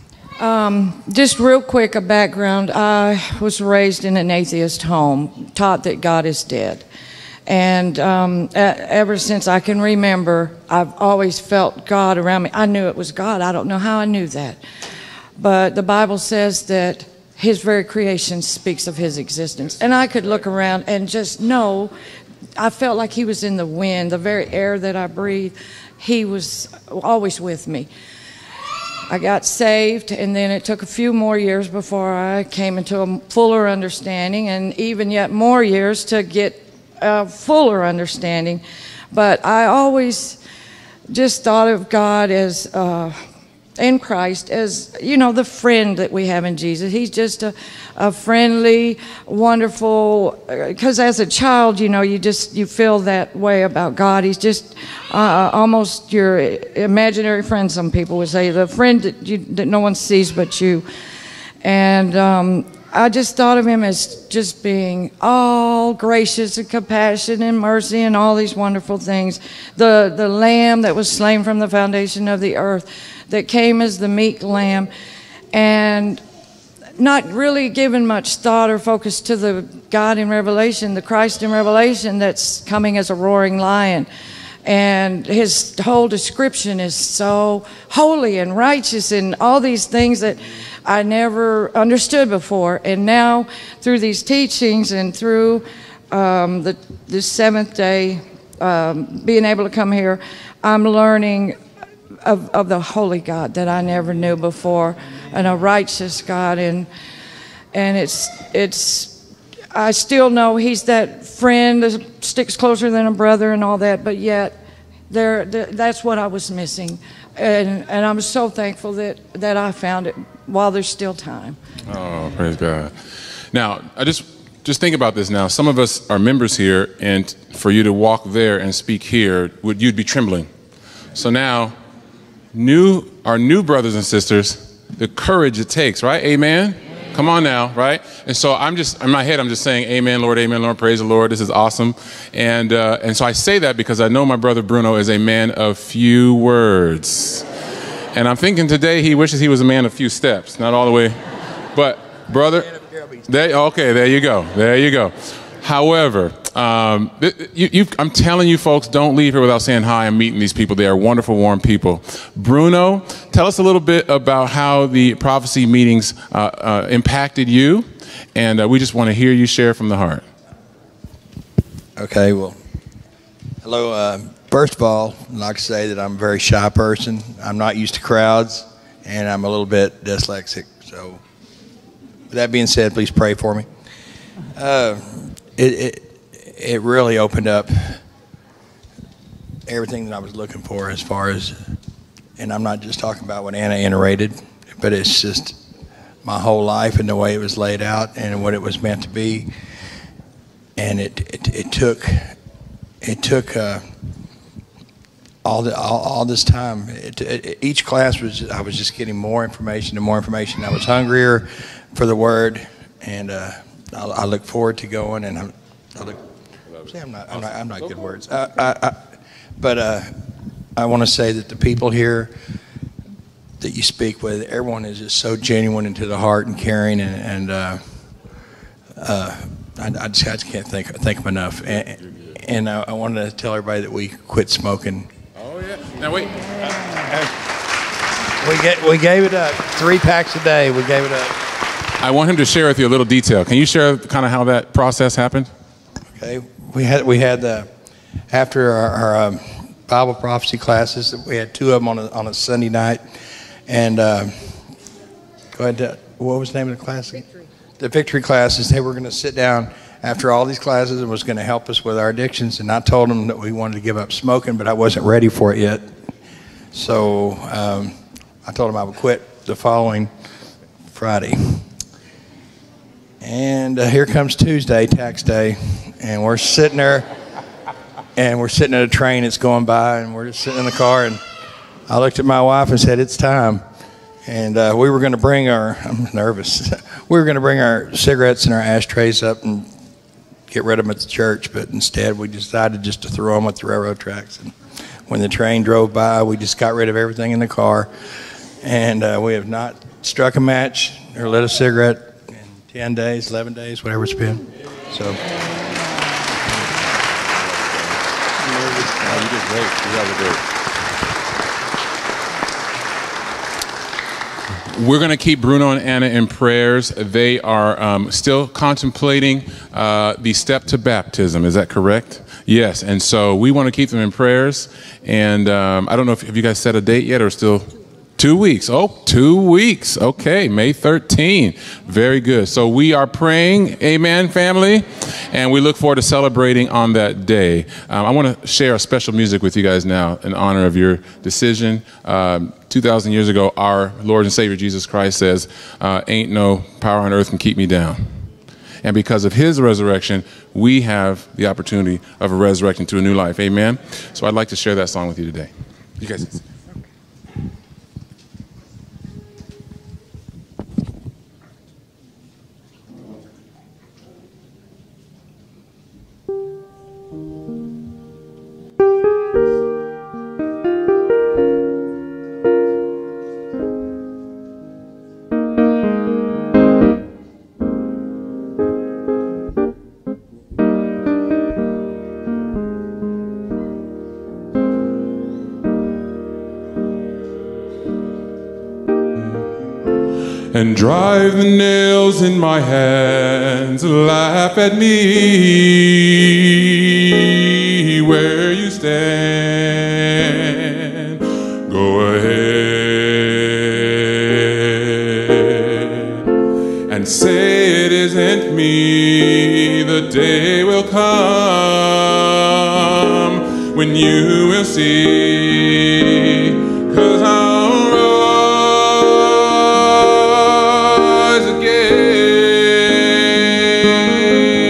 Just real quick, a background. I was raised in an atheist home, taught that God is dead. And ever since I can remember, I've always felt God around me. I knew it was God. I don't know how I knew that. But the Bible says that His very creation speaks of His existence. And I could look around and just know, I felt like He was in the wind, the very air that I breathe. He was always with me. I got saved, and then it took a few more years before I came into a fuller understanding, and even yet more years to get a fuller understanding. But I always just thought of God as, in Christ, as, you know, the friend that we have in Jesus. He's just a friendly, wonderful, because as a child, you know, you feel that way about God. He's just almost your imaginary friend, some people would say, the friend that no one sees but you. And I just thought of Him as just being all gracious and compassion and mercy and all these wonderful things. The Lamb that was slain from the foundation of the earth, that came as the meek lamb, and not really given much thought or focus to the God in Revelation, the Christ in Revelation that's coming as a roaring lion. And His whole description is so holy and righteous and all these things that I never understood before. And now, through these teachings and through this seventh day, being able to come here, I'm learning of the holy God that I never knew before, and a righteous God, and it's I still know He's that friend that sticks closer than a brother and all that, but yet that's what I was missing, and I'm so thankful that I found it while there's still time. Oh, praise God. Now, I just just think about this now. Some of us are members here, and for you to walk there and speak here, you'd be trembling. So now, our new brothers and sisters, the courage it takes, right? Amen? Come on now, right? And so I'm just, in my head, I'm just saying, amen, Lord, praise the Lord. This is awesome. And so I say that because I know my brother Bruno is a man of few words. And I'm thinking today he wishes he was a man of few steps, not all the way. But brother, okay, there you go. There you go. However, I'm telling you folks, don't leave here without saying hi and meeting these people. They are wonderful, warm people. Bruno, tell us a little bit about how the prophecy meetings impacted you, and we just want to hear you share from the heart. Okay, well, hello. First of all, I'd like to say that I'm a very shy person. I'm not used to crowds, and I'm a little bit dyslexic. So, with that being said, please pray for me. It really opened up everything that I was looking for as far as, and I'm not just talking about what Anna iterated, but it's just my whole life and the way it was laid out and what it was meant to be. And it took all this time. Each class I was just getting more information and more information. I was hungrier for the word, and I look forward to going. And I'm not good words. But I want to say that the people here that you speak with, everyone is just so genuine and to the heart and caring, and I just can't thank them enough. And I wanted to tell everybody that we quit smoking. Oh yeah. Now wait. We gave it up. 3 packs a day. We gave it up. I want him to share with you a little detail. Can you share kind of how that process happened? Okay. We had after our Bible prophecy classes, we had 2 of them on a Sunday night, and go ahead. What was the name of the class? Victory. The victory classes. They were going to sit down after all these classes and was going to help us with our addictions. And I told them that we wanted to give up smoking, but I wasn't ready for it yet. So I told them I would quit the following Friday. And here comes Tuesday, tax day, and we're sitting there, and we're sitting at a train that's going by, and we're just sitting in the car, and I looked at my wife and said, it's time. And we were going to bring I'm nervous, we were going to bring our cigarettes and our ashtrays up and get rid of them at the church, but instead we decided just to throw them at the railroad tracks. And when the train drove by, we just got rid of everything in the car, and we have not struck a match or lit a cigarette 10 days, 11 days, whatever it's been. So. You did great. You guys are great. We're going to keep Bruno and Anna in prayers. They are still contemplating the step to baptism. Is that correct? Yes. And so we want to keep them in prayers. And I don't know if you guys set a date yet or still. 2 weeks. Oh, 2 weeks. Okay, May 13. Very good. So we are praying, amen, family, and we look forward to celebrating on that day. I want to share a special music with you guys now in honor of your decision. 2,000 years ago, our Lord and Savior Jesus Christ says, ain't no power on earth can keep me down. And because of his resurrection, we have the opportunity of a resurrection to a new life. Amen. So I'd like to share that song with you today. You guys. And drive the nails in my hands, laugh at me where you stand. Go ahead and say it isn't me. The day will come when you will see, 'cause I'll rise again.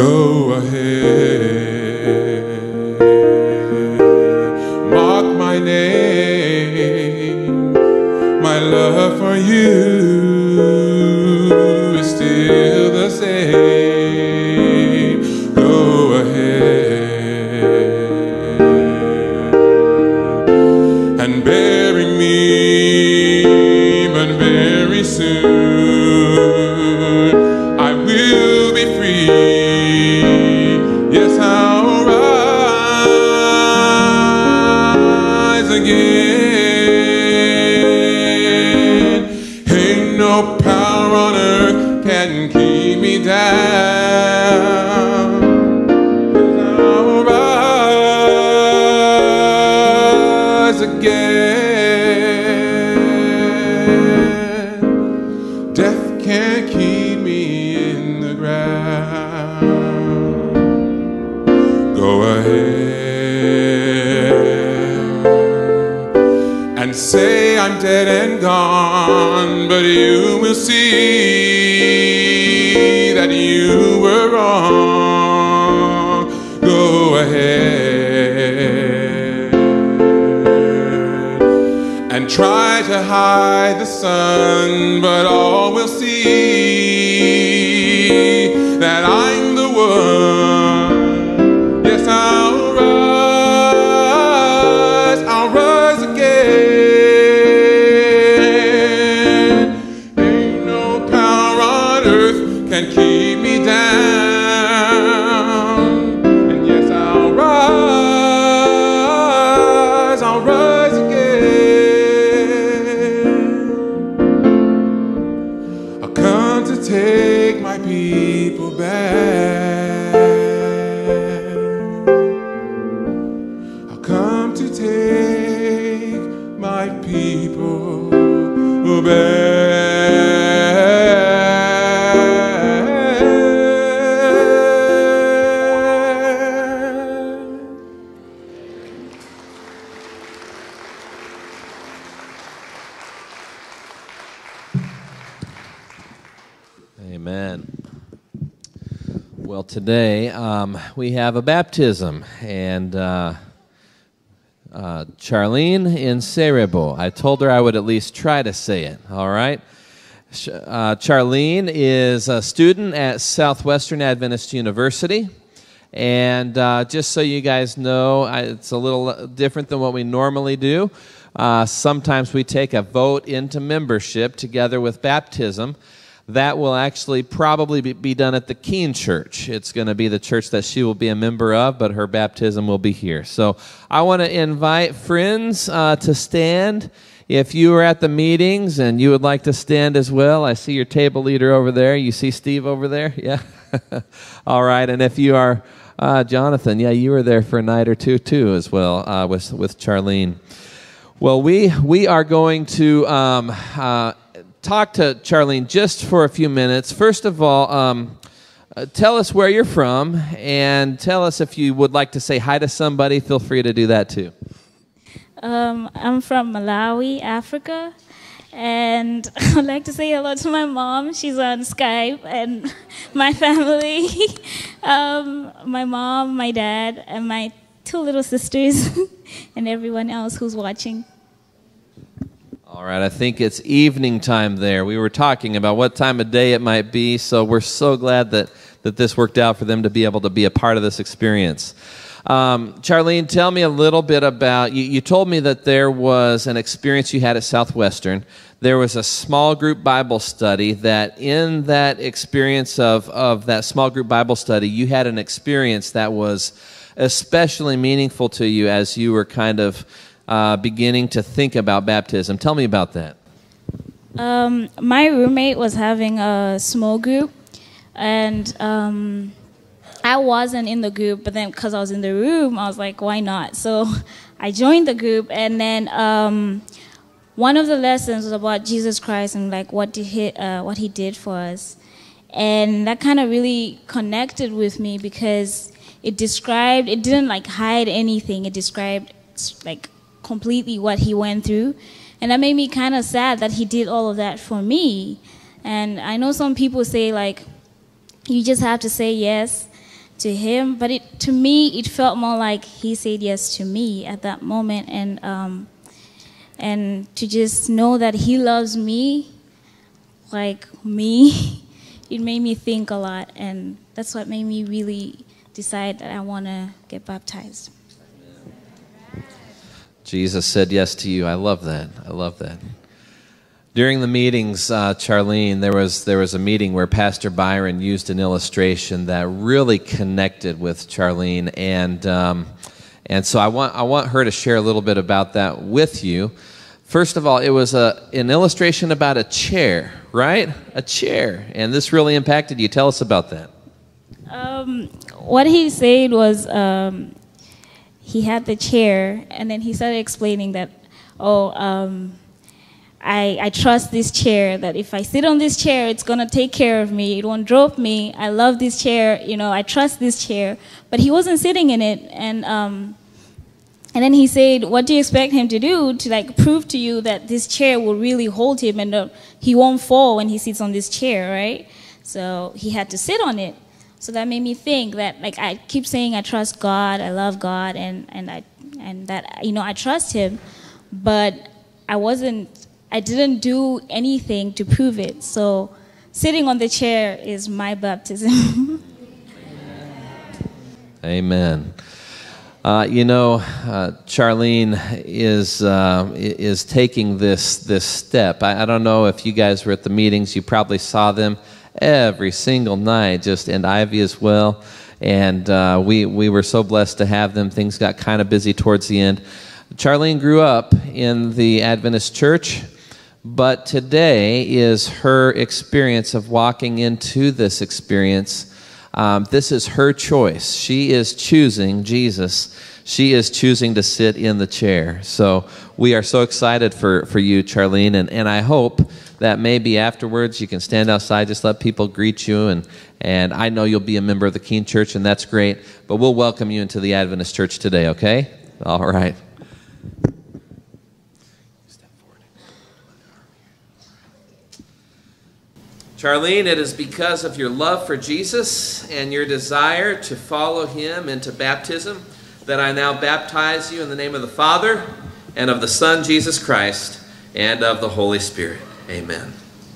go ahead. Mark my name, my love for you is still the same. Go ahead and bury me, but very soon I will be free. Yes, I'll rise again. Ain't no power on earth can keep me down. Yes, I'll rise again. Death can't keep me in the ground. Go ahead and say I'm dead and gone, but you will see that you were wrong. Go ahead and try to hide the sun, but all will see that I'm the one. Yes, I'll rise again. Ain't no power on earth can keep me down. And yes, I'll rise again. I'll come to take my people back. I'll come to take my people back. Amen. Well, today we have a baptism, and Charlene in Cerebo. I told her I would at least try to say it, all right? Charlene is a student at Southwestern Adventist University, and just so you guys know, it's a little different than what we normally do. Sometimes we take a vote into membership together with baptism. That will actually probably be done at the Keene Church. It's going to be the church that she will be a member of, but her baptism will be here. So I want to invite friends to stand. If you were at the meetings and you would like to stand as well, I see your table leader over there. You see Steve over there? Yeah? All right. And if you are Jonathan, yeah, you were there for a night or two too as well with Charlene. Well, we are going to talk to Charlene just for a few minutes. First of all, tell us where you're from, and tell us if you would like to say hi to somebody. Feel free to do that too. I'm from Malawi, Africa, and I'd like to say hello to my mom. She's on Skype, and my family, my mom, my dad, and my 2 little sisters, and everyone else who's watching. All right, I think it's evening time there. We were talking about what time of day it might be, so we're so glad that this worked out for them to be able to be a part of this experience. Charlene, tell me a little bit about, you told me that there was an experience you had at Southwestern. There was a small group Bible study that in that experience of that small group Bible study, you had an experience that was especially meaningful to you as you were kind of beginning to think about baptism. Tell me about that. My roommate was having a small group, and I wasn't in the group, but then because I was in the room, I was like, why not? So I joined the group, and then one of the lessons was about Jesus Christ and like what he did for us. And that kind of really connected with me because it didn't like hide anything. It described like completely what he went through. And that made me kind of sad that he did all of that for me. And I know some people say like, you just have to say yes. to him, but to me it felt more like he said yes to me at that moment, and to just know that he loves me like me, it made me think a lot, and that's what made me really decide that I want to get baptized. Jesus said yes to you. I love that. I love that. During the meetings, Charlene, there was a meeting where Pastor Byron used an illustration that really connected with Charlene, and so I want her to share a little bit about that with you. First of all, it was an illustration about a chair, right? A chair, and this really impacted you. Tell us about that. What he said was he had the chair, and then he started explaining that, I trust this chair, that if I sit on this chair, it's going to take care of me. It won't drop me. I love this chair. I trust this chair. But he wasn't sitting in it. And then he said, what do you expect him to do to prove to you that this chair will really hold him and he won't fall when he sits on this chair, right? So he had to sit on it. So that made me think that, I keep saying I trust God, I love God, and that, I trust him, but I didn't do anything to prove it. So sitting on the chair is my baptism. Amen. Charlene is taking this step. I don't know if you guys were at the meetings. You probably saw them every single night, and Ivy as well. And we were so blessed to have them. Things got kind of busy towards the end. Charlene grew up in the Adventist church, but today is her experience of walking into this experience. This is her choice. She is choosing Jesus. She is choosing to sit in the chair. So we are so excited for you, Charlene, and I hope that maybe afterwards you can stand outside, just let people greet you, and I know you'll be a member of the Keene Church, and that's great, but we'll welcome you into the Adventist Church today, okay? All right. Charlene, it is because of your love for Jesus and your desire to follow him into baptism that I now baptize you in the name of the Father and of the Son, Jesus Christ, and of the Holy Spirit. Amen.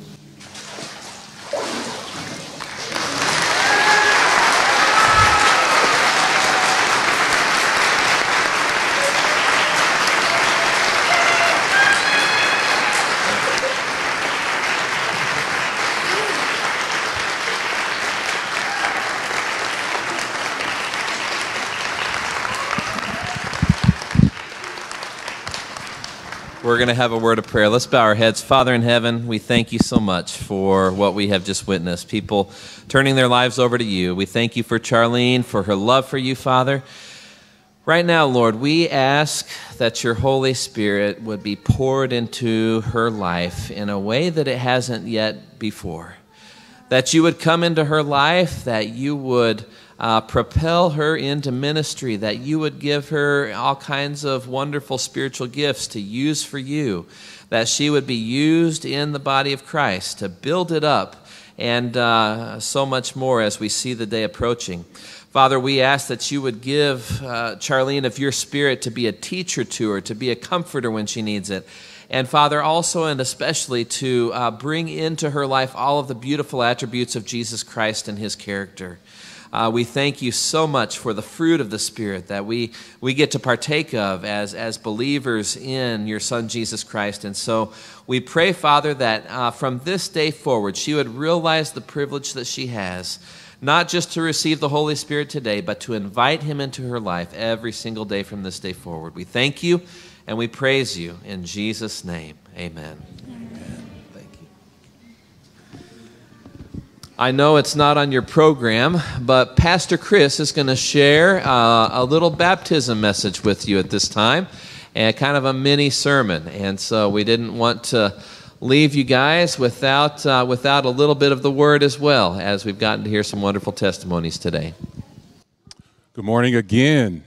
We're going to have a word of prayer. Let's bow our heads. Father in heaven, we thank you so much for what we have just witnessed, people turning their lives over to you. We thank you for Charlene, for her love for you, Father. Right now, Lord, we ask that your Holy Spirit would be poured into her life in a way that it hasn't yet before. That you would come into her life, that you would propel her into ministry, that you would give her all kinds of wonderful spiritual gifts to use for you, that she would be used in the body of Christ to build it up, and so much more as we see the day approaching. Father, we ask that you would give Charlene of your Spirit to be a teacher to her, to be a comforter when she needs it. And Father, also and especially to bring into her life all of the beautiful attributes of Jesus Christ and his character. We thank you so much for the fruit of the Spirit that we get to partake of as believers in your Son, Jesus Christ. And so we pray, Father, that from this day forward, she would realize the privilege that she has, not just to receive the Holy Spirit today, but to invite him into her life every single day from this day forward. We thank you and we praise you in Jesus' name. Amen. I know it's not on your program, but Pastor Chris is going to share a little baptism message with you at this time, and kind of a mini sermon. And so we didn't want to leave you guys without a little bit of the word as well, as we've gotten to hear some wonderful testimonies today. Good morning again.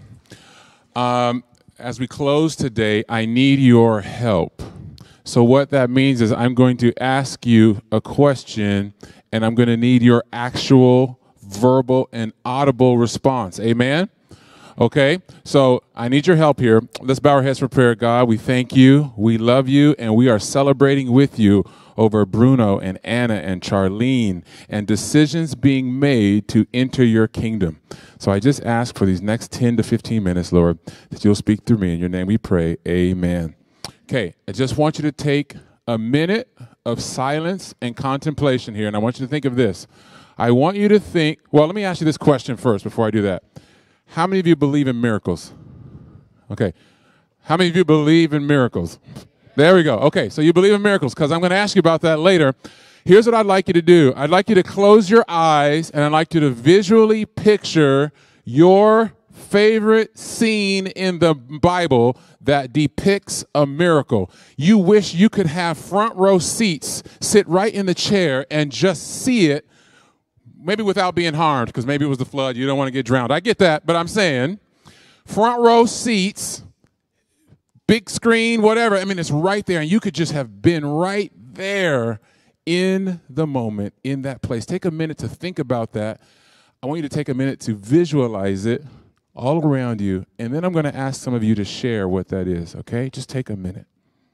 As we close today, I need your help. So what that means is I'm going to ask you a question, and I'm going to need your actual verbal and audible response. Amen? Okay, so I need your help here. Let's bow our heads for prayer. God, we thank you, we love you, and we are celebrating with you over Bruno and Anna and Charlene and decisions being made to enter your kingdom. So I just ask for these next 10 to 15 minutes, Lord, that you'll speak through me. In your name we pray, amen. Okay, I just want you to take a minute of silence and contemplation here, and I want you to think of this. I want you to think, well, let me ask you this question first before I do that. How many of you believe in miracles? Okay. How many of you believe in miracles? There we go. Okay, so you believe in miracles, because I'm going to ask you about that later. Here's what I'd like you to do. I'd like you to close your eyes, and I'd like you to visually picture your favorite scene in the Bible that depicts a miracle. You wish you could have front row seats, sit right in the chair, and just see it. Maybe without being harmed, because maybe it was the flood. You don't want to get drowned. I get that, but I'm saying front row seats, big screen, whatever. I mean, it's right there, and you could just have been right there in the moment, in that place. Take a minute to think about that. I want you to take a minute to visualize it all around you, and then I'm going to ask some of you to share what that is, okay? Just take a minute.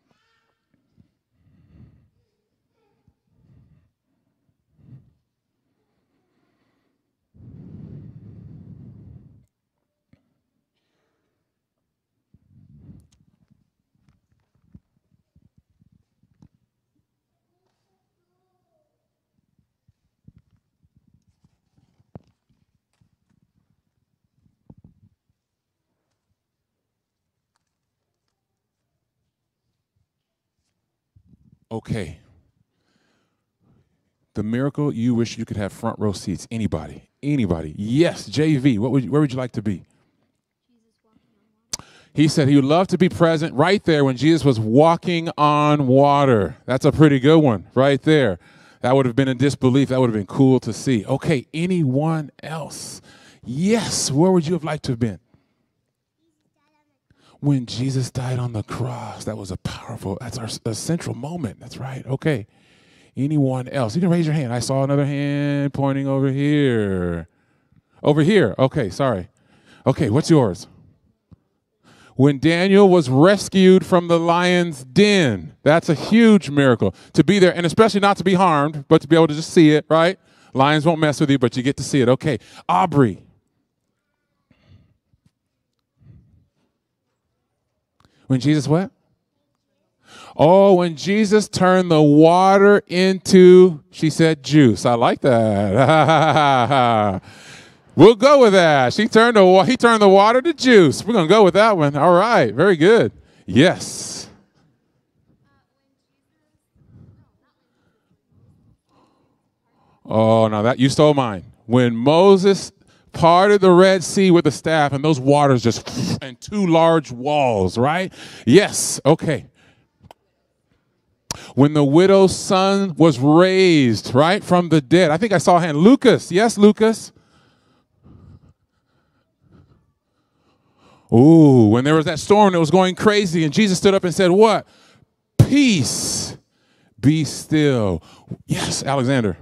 Okay. The miracle you wish you could have front row seats. Anybody? Anybody? Yes, JV. Where would you like to be? He said he would love to be present right there when Jesus was walking on water. That's a pretty good one right there. That would have been in disbelief. That would have been cool to see. Okay, anyone else? Yes, where would you have liked to have been? When Jesus died on the cross. That was a powerful, that's our central moment. That's right. Okay. Anyone else? You can raise your hand. I saw another hand pointing over here. Over here. Okay, sorry. Okay, what's yours? When Daniel was rescued from the lion's den. That's a huge miracle. To be there, and especially not to be harmed, but to be able to just see it, right? Lions won't mess with you, but you get to see it. Okay. Aubrey. When Jesus what? Oh, when Jesus turned the water into, she said, juice. I like that. We'll go with that. He turned the water to juice. We're going to go with that one. All right. Very good. Yes. Oh, no, that you stole mine. When Moses parted the Red Sea with the staff, and those waters just, and two large walls, right? Yes, okay. When the widow's son was raised, right, from the dead. I think I saw a hand. Lucas, yes, Lucas. Ooh, when there was that storm that was going crazy, and Jesus stood up and said, what? Peace, be still. Yes, Alexander.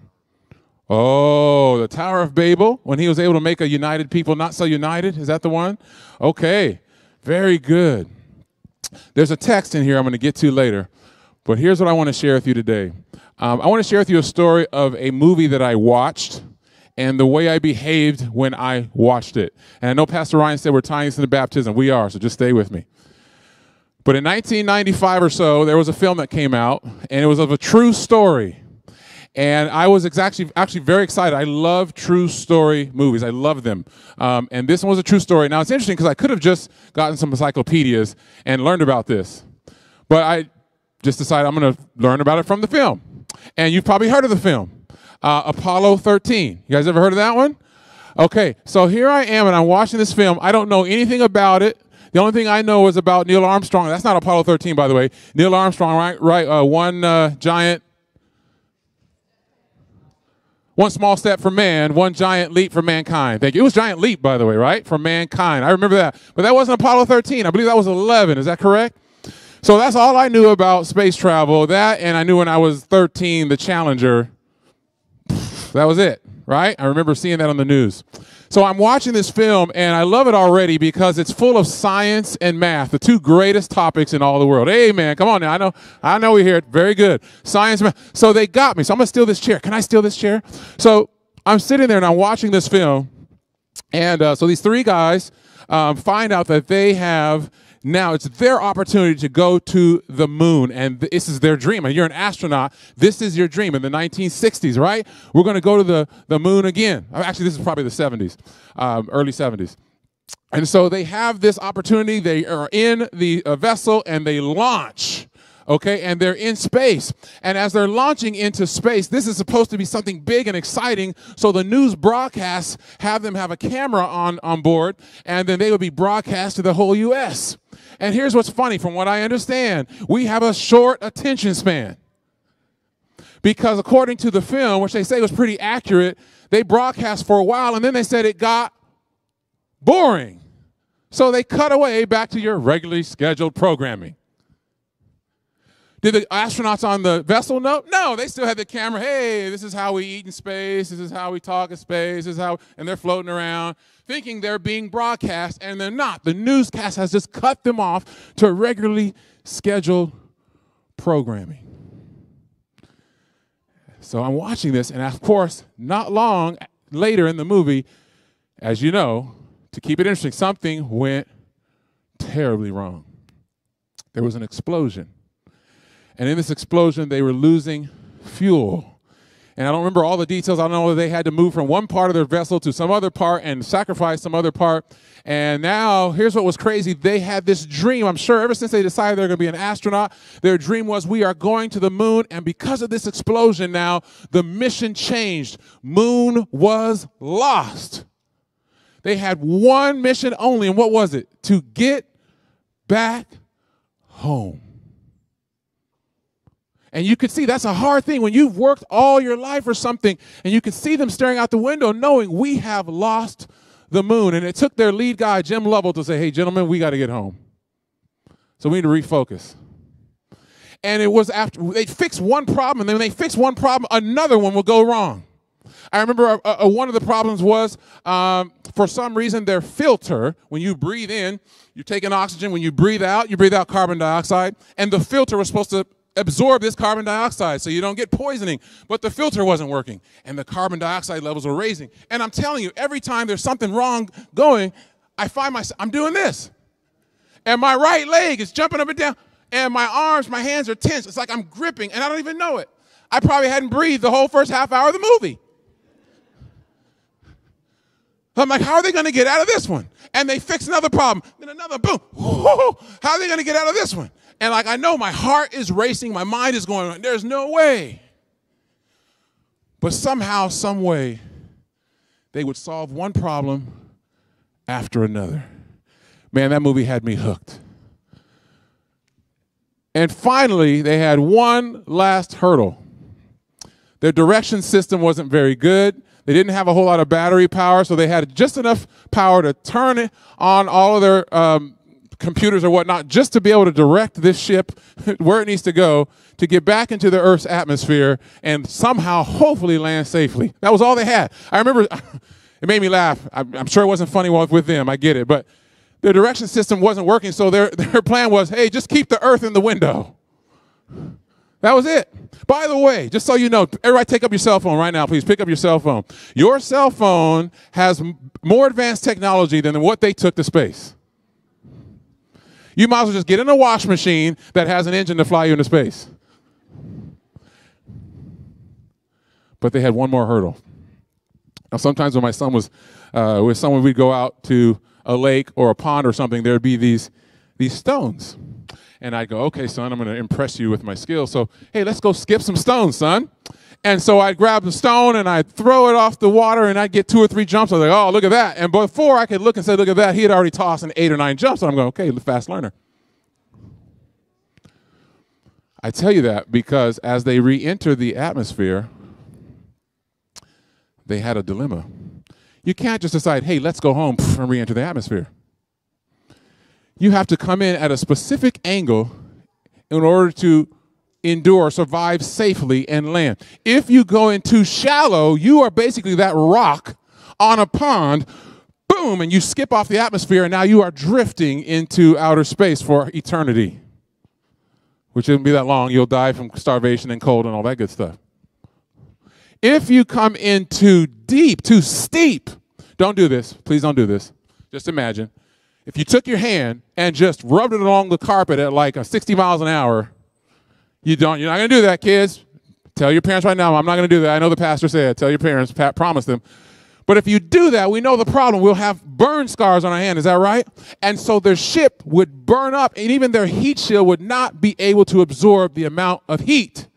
Oh, the Tower of Babel, when he was able to make a united people not so united. Is that the one? Okay, very good. There's a text in here I'm going to get to later, but here's what I want to share with you today. I want to share with you a story of a movie that I watched and the way I behaved when I watched it. And I know Pastor Ryan said we're tying this into baptism. We are, so just stay with me. But in 1995 or so, there was a film that came out, and it was of a true story. And I was actually very excited. I love true story movies. I love them. And this one was a true story. Now, it's interesting because I could have just gotten some encyclopedias and learned about this. But I just decided I'm going to learn about it from the film. And you've probably heard of the film, Apollo 13. You guys ever heard of that one? Okay, so here I am, and I'm watching this film. I don't know anything about it. The only thing I know is about Neil Armstrong. That's not Apollo 13, by the way. Neil Armstrong, right? One small step for man, one giant leap for mankind. Thank you. It was giant leap, by the way, right? For mankind. I remember that. But that wasn't Apollo 13. I believe that was 11. Is that correct? So that's all I knew about space travel. That, and I knew when I was 13, the Challenger. That was it. right? I remember seeing that on the news. So I'm watching this film, and I love it already because it's full of science and math, the two greatest topics in all the world. Hey, man, come on now. I know we're here. Very good. Science, math. So they got me. So I'm going to steal this chair. Can I steal this chair? So I'm sitting there, and I'm watching this film. And so these three guys find out that they have now, it's their opportunity to go to the moon, and this is their dream. And you're an astronaut. This is your dream in the 1960s, right? We're going to go to the moon again. Actually, this is probably the 70s, early 70s. And so they have this opportunity. They are in the vessel, and they launch. Okay, and they're in space. And as they're launching into space, this is supposed to be something big and exciting. So the news broadcasts have them have a camera on board, and then they would be broadcast to the whole U.S. And here's what's funny. From what I understand, we have a short attention span. Because according to the film, which they say was pretty accurate, they broadcast for a while, and then they said it got boring. So they cut away back to your regularly scheduled programming. Did the astronauts on the vessel know? No, they still had the camera. Hey, this is how we eat in space. This is how we talk in space. This is how, and they're floating around thinking they're being broadcast, and they're not. The newscast has just cut them off to regularly scheduled programming. So I'm watching this, and of course, not long later in the movie, as you know, to keep it interesting, something went terribly wrong. There was an explosion. And in this explosion, they were losing fuel. And I don't remember all the details. I don't know if they had to move from one part of their vessel to some other part and sacrifice some other part. And now, here's what was crazy. They had this dream. I'm sure ever since they decided they're going to be an astronaut, their dream was, we are going to the moon. And because of this explosion now, the mission changed. Moon was lost. They had one mission only. And what was it? To get back home. And you could see that's a hard thing when you've worked all your life for something, and you could see them staring out the window knowing we have lost the moon. And it took their lead guy, Jim Lovell, to say, hey, gentlemen, we got to get home. So we need to refocus. And it was after they fixed one problem, and then when they fix one problem, another one will go wrong. I remember one of the problems was, for some reason, their filter, when you breathe in, you're taking oxygen. When you breathe out carbon dioxide. And the filter was supposed to absorb this carbon dioxide so you don't get poisoning. But the filter wasn't working, and the carbon dioxide levels were raising. And I'm telling you, every time there's something wrong going, I find myself, I'm doing this. And my right leg is jumping up and down, and my arms, my hands are tense. It's like I'm gripping, and I don't even know it. I probably hadn't breathed the whole first half hour of the movie. I'm like, how are they going to get out of this one? And they fix another problem, then another, boom. How are they going to get out of this one? And like, I know my heart is racing, my mind is going, there's no way. But somehow, some way, they would solve one problem after another. Man, that movie had me hooked. And finally, they had one last hurdle. Their direction system wasn't very good. They didn't have a whole lot of battery power, so they had just enough power to turn it on all of their computers or whatnot, just to be able to direct this ship where it needs to go to get back into the Earth's atmosphere and somehow, hopefully, land safely. That was all they had. I remember, it made me laugh. I'm sure it wasn't funny with them. I get it. But their direction system wasn't working, so their plan was, hey, just keep the Earth in the window. That was it. By the way, just so you know, everybody take up your cell phone right now, please. Pick up your cell phone. Your cell phone has more advanced technology than what they took to space. You might as well just get in a wash machine that has an engine to fly you into space. But they had one more hurdle. Now, sometimes when my son was with someone, we'd go out to a lake or a pond or something, there'd be these stones. And I'd go, okay, son, I'm going to impress you with my skills. So, hey, let's go skip some stones, son. And so I'd grab the stone and I'd throw it off the water and I'd get 2 or 3 jumps. I was like, oh, look at that. And before I could look and say, look at that, he had already tossed an 8 or 9 jumps. So I'm going, okay, fast learner. I tell you that because as they re-enter the atmosphere, they had a dilemma. You can't just decide, hey, let's go home and re-enter the atmosphere. You have to come in at a specific angle in order to endure, survive safely, and land. If you go in too shallow, you are basically that rock on a pond, boom, and you skip off the atmosphere, and now you are drifting into outer space for eternity, which wouldn't be that long. You'll die from starvation and cold and all that good stuff. If you come in too deep, too steep, don't do this. Please don't do this. Just imagine. If you took your hand and just rubbed it along the carpet at like 60 miles an hour, you're not going to do that, kids. Tell your parents right now, I'm not going to do that. I know the pastor said, tell your parents, promise them. But if you do that, we know the problem. We'll have burn scars on our hand. Is that right? And so their ship would burn up, and even their heat shield would not be able to absorb the amount of heat.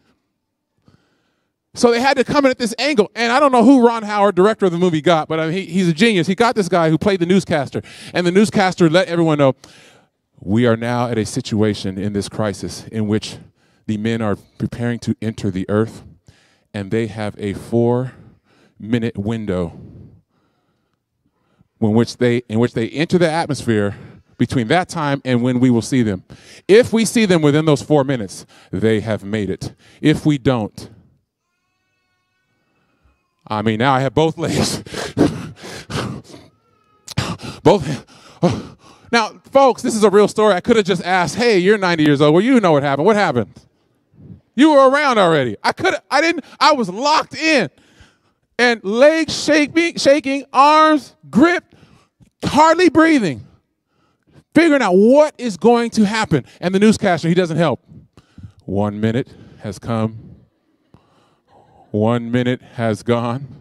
So they had to come in at this angle. And I don't know who Ron Howard, director of the movie, got, but he's a genius. He got this guy who played the newscaster. And the newscaster let everyone know, we are now at a situation in this crisis in which the men are preparing to enter the earth, and they have a 4-minute window in which they enter the atmosphere between that time and when we will see them. If we see them within those 4 minutes, they have made it. If we don't, I mean, now I have both legs. Both. Now, folks, this is a real story. I could have just asked, hey, you're 90 years old. Well, you know what happened. What happened? You were around already. I was locked in. And legs shaking, arms gripped, hardly breathing, figuring out what is going to happen. And the newscaster, he doesn't help. 1 minute has come. 1 minute has gone.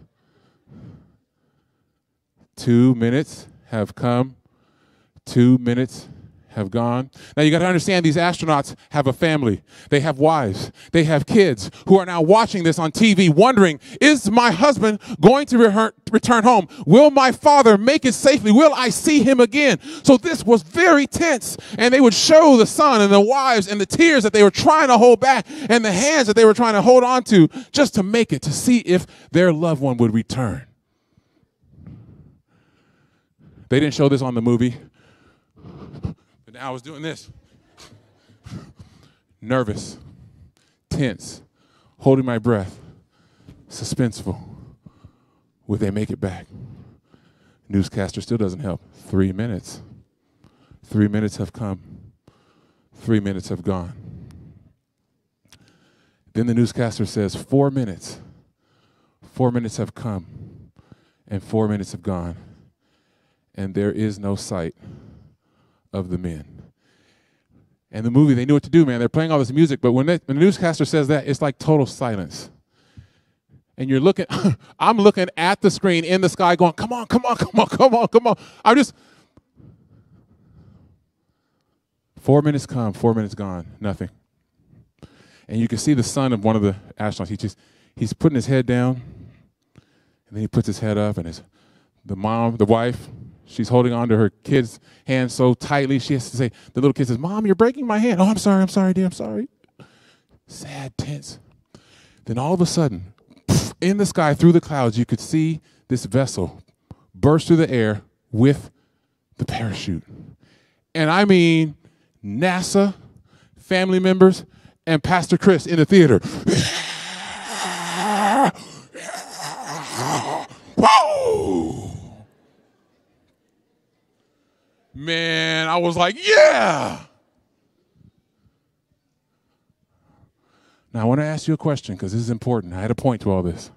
2 minutes have come. 2 minutes have gone. Now you got to understand, these astronauts have a family. They have wives. They have kids who are now watching this on TV wondering, is my husband going to return home? Will my father make it safely? Will I see him again? So this was very tense. And they would show the son and the wives and the tears that they were trying to hold back and the hands that they were trying to hold on to just to make it, to see if their loved one would return. They didn't show this on the movie. I was doing this. Nervous, tense, holding my breath, suspenseful. Will they make it back? Newscaster still doesn't help. 3 minutes. 3 minutes have come. 3 minutes have gone. Then the newscaster says, 4 minutes. 4 minutes have come, and 4 minutes have gone, and there is no sight of the men. And the movie, they knew what to do, man. They're playing all this music, but when the newscaster says that, it's like total silence. And you're looking, I'm looking at the screen in the sky going, come on, come on, come on, come on, come on. I'm just, 4 minutes come, 4 minutes gone, nothing. And you can see the son of one of the astronauts. He's putting his head down, and then he puts his head up, and the wife, she's holding on to her kid's hand so tightly, she has to say, the little kid says, Mom, you're breaking my hand. Oh, I'm sorry, dear, I'm sorry. Sad, tense. Then all of a sudden, in the sky, through the clouds, you could see this vessel burst through the air with the parachute. And I mean, NASA, family members, and Pastor Chris in the theater. Whoa! Man, I was like, yeah! Now, I want to ask you a question because this is important. I had a point to all this.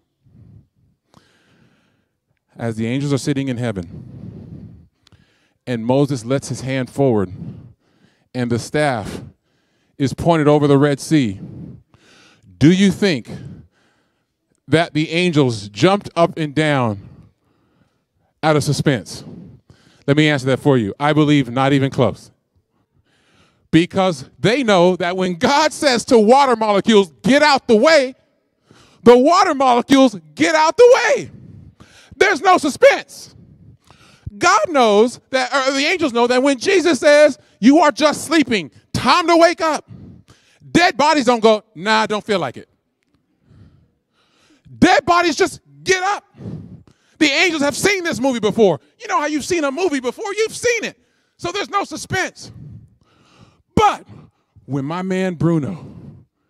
As the angels are sitting in heaven, and Moses lets his hand forward, and the staff is pointed over the Red Sea, do you think that the angels jumped up and down out of suspense? Let me answer that for you. I believe not even close. Because they know that when God says to water molecules, get out the way, the water molecules get out the way. There's no suspense. God knows that, or the angels know that when Jesus says, you are just sleeping, time to wake up, dead bodies don't go, nah, I don't feel like it. Dead bodies just get up. The angels have seen this movie before. You know how you've seen a movie before? You've seen it. So there's no suspense. But when my man Bruno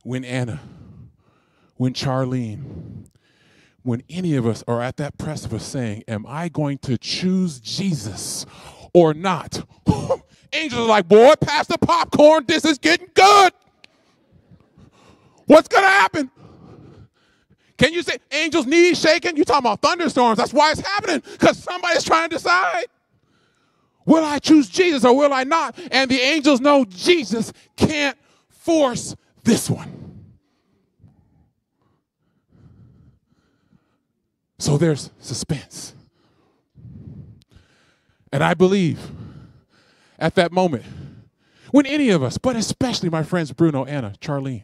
when Anna, when Charlene, when any of us are at that precipice saying, am I going to choose Jesus or not? Angels are like, boy, pass the popcorn. This is getting good. What's going to happen? Can you say angels' knees shaking? You're talking about thunderstorms. That's why it's happening, because somebody's trying to decide. Will I choose Jesus or will I not? And the angels know Jesus can't force this one. So there's suspense. And I believe at that moment, when any of us, but especially my friends Bruno, Anna, Charlene,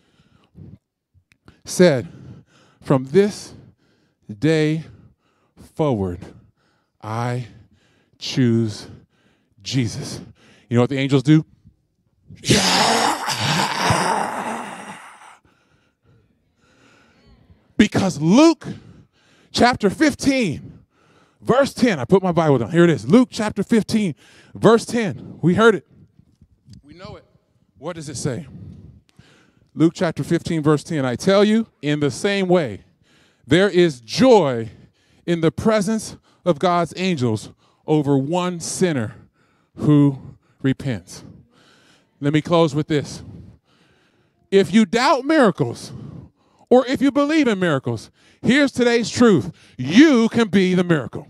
said, from this day forward, I choose Jesus. You know what the angels do? Yeah! Because Luke chapter 15, verse 10, I put my Bible down. Here it is. Luke chapter 15, verse 10. We heard it. We know it. What does it say? Luke chapter 15, verse 10. I tell you, in the same way, there is joy in the presence of God's angels over one sinner who repents. Let me close with this. If you doubt miracles, or if you believe in miracles, here's today's truth. You can be the miracle.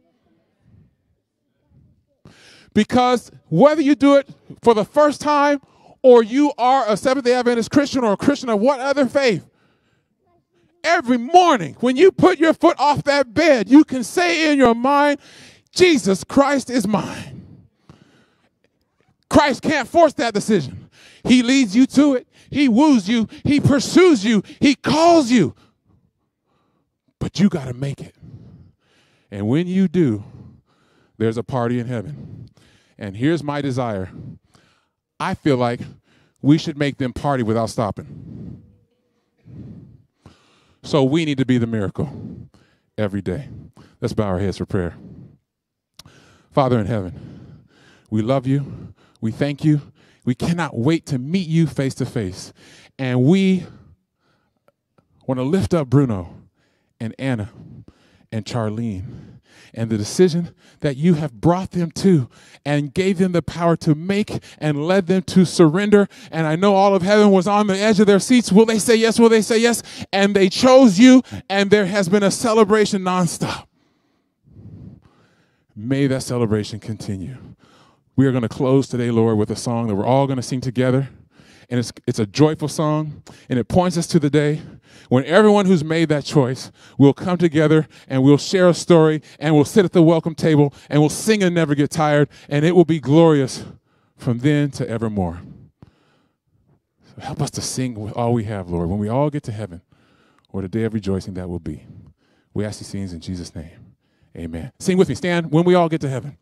Because whether you do it for the first time or you are a Seventh-day Adventist Christian or a Christian of what other faith, every morning when you put your foot off that bed, you can say in your mind, Jesus Christ is mine. Christ can't force that decision. He leads you to it. He woos you. He pursues you. He calls you. But you got to make it. And when you do, there's a party in heaven. And here's my desire. I feel like we should make them party without stopping. So we need to be the miracle every day. Let's bow our heads for prayer. Father in heaven, we love you. We thank you. We cannot wait to meet you face to face. And we want to lift up Bruno and Anna and Charlene and the decision that you have brought them to and gave them the power to make and led them to surrender. And I know all of heaven was on the edge of their seats. Will they say yes? Will they say yes? And they chose you, and there has been a celebration nonstop. May that celebration continue. We are going to close today, Lord, with a song that we're all going to sing together. And it's a joyful song, and it points us to the day when everyone who's made that choice will come together and we'll share a story and we'll sit at the welcome table and we'll sing and never get tired, and it will be glorious from then to evermore. So help us to sing with all we have, Lord, when we all get to heaven, or the day of rejoicing that will be. We ask these things in Jesus' name. Amen. Sing with me. Stand when we all get to heaven.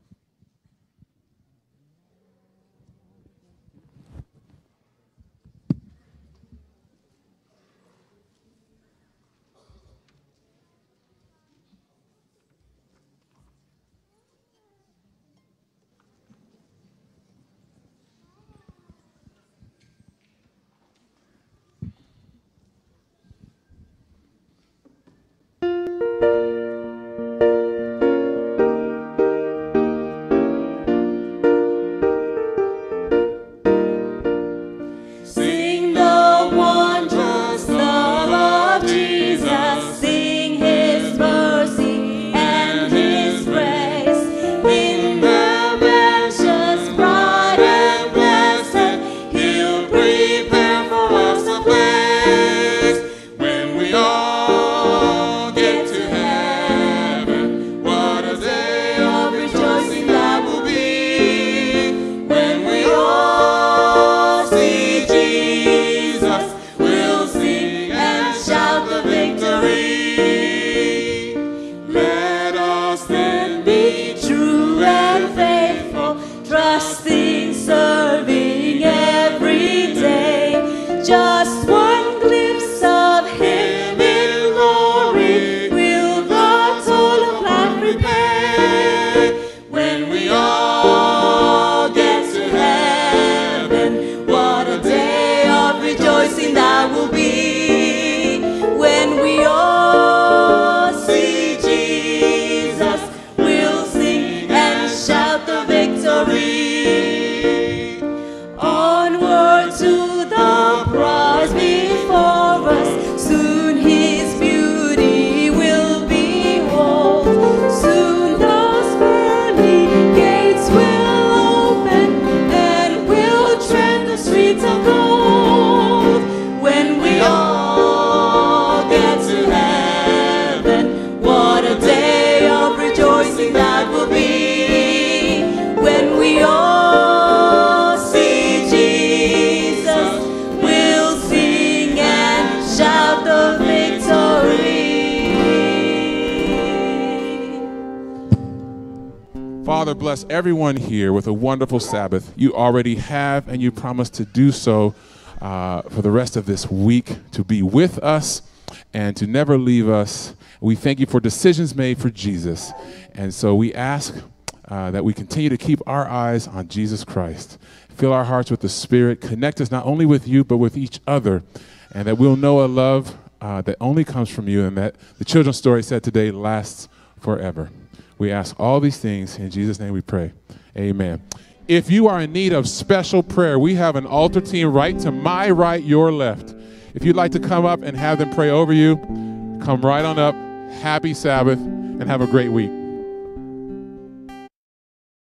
Father, bless everyone here with a wonderful Sabbath. You already have, and you promise to do so for the rest of this week, to be with us and to never leave us. We thank you for decisions made for Jesus. And so we ask that we continue to keep our eyes on Jesus Christ. Fill our hearts with the Spirit. Connect us not only with you, but with each other. And that we'll know a love that only comes from you, and that the children's story said today lasts forever. We ask all these things in Jesus' name we pray. Amen. If you are in need of special prayer, we have an altar team right to my right, your left. If you'd like to come up and have them pray over you, come right on up. Happy Sabbath and have a great week.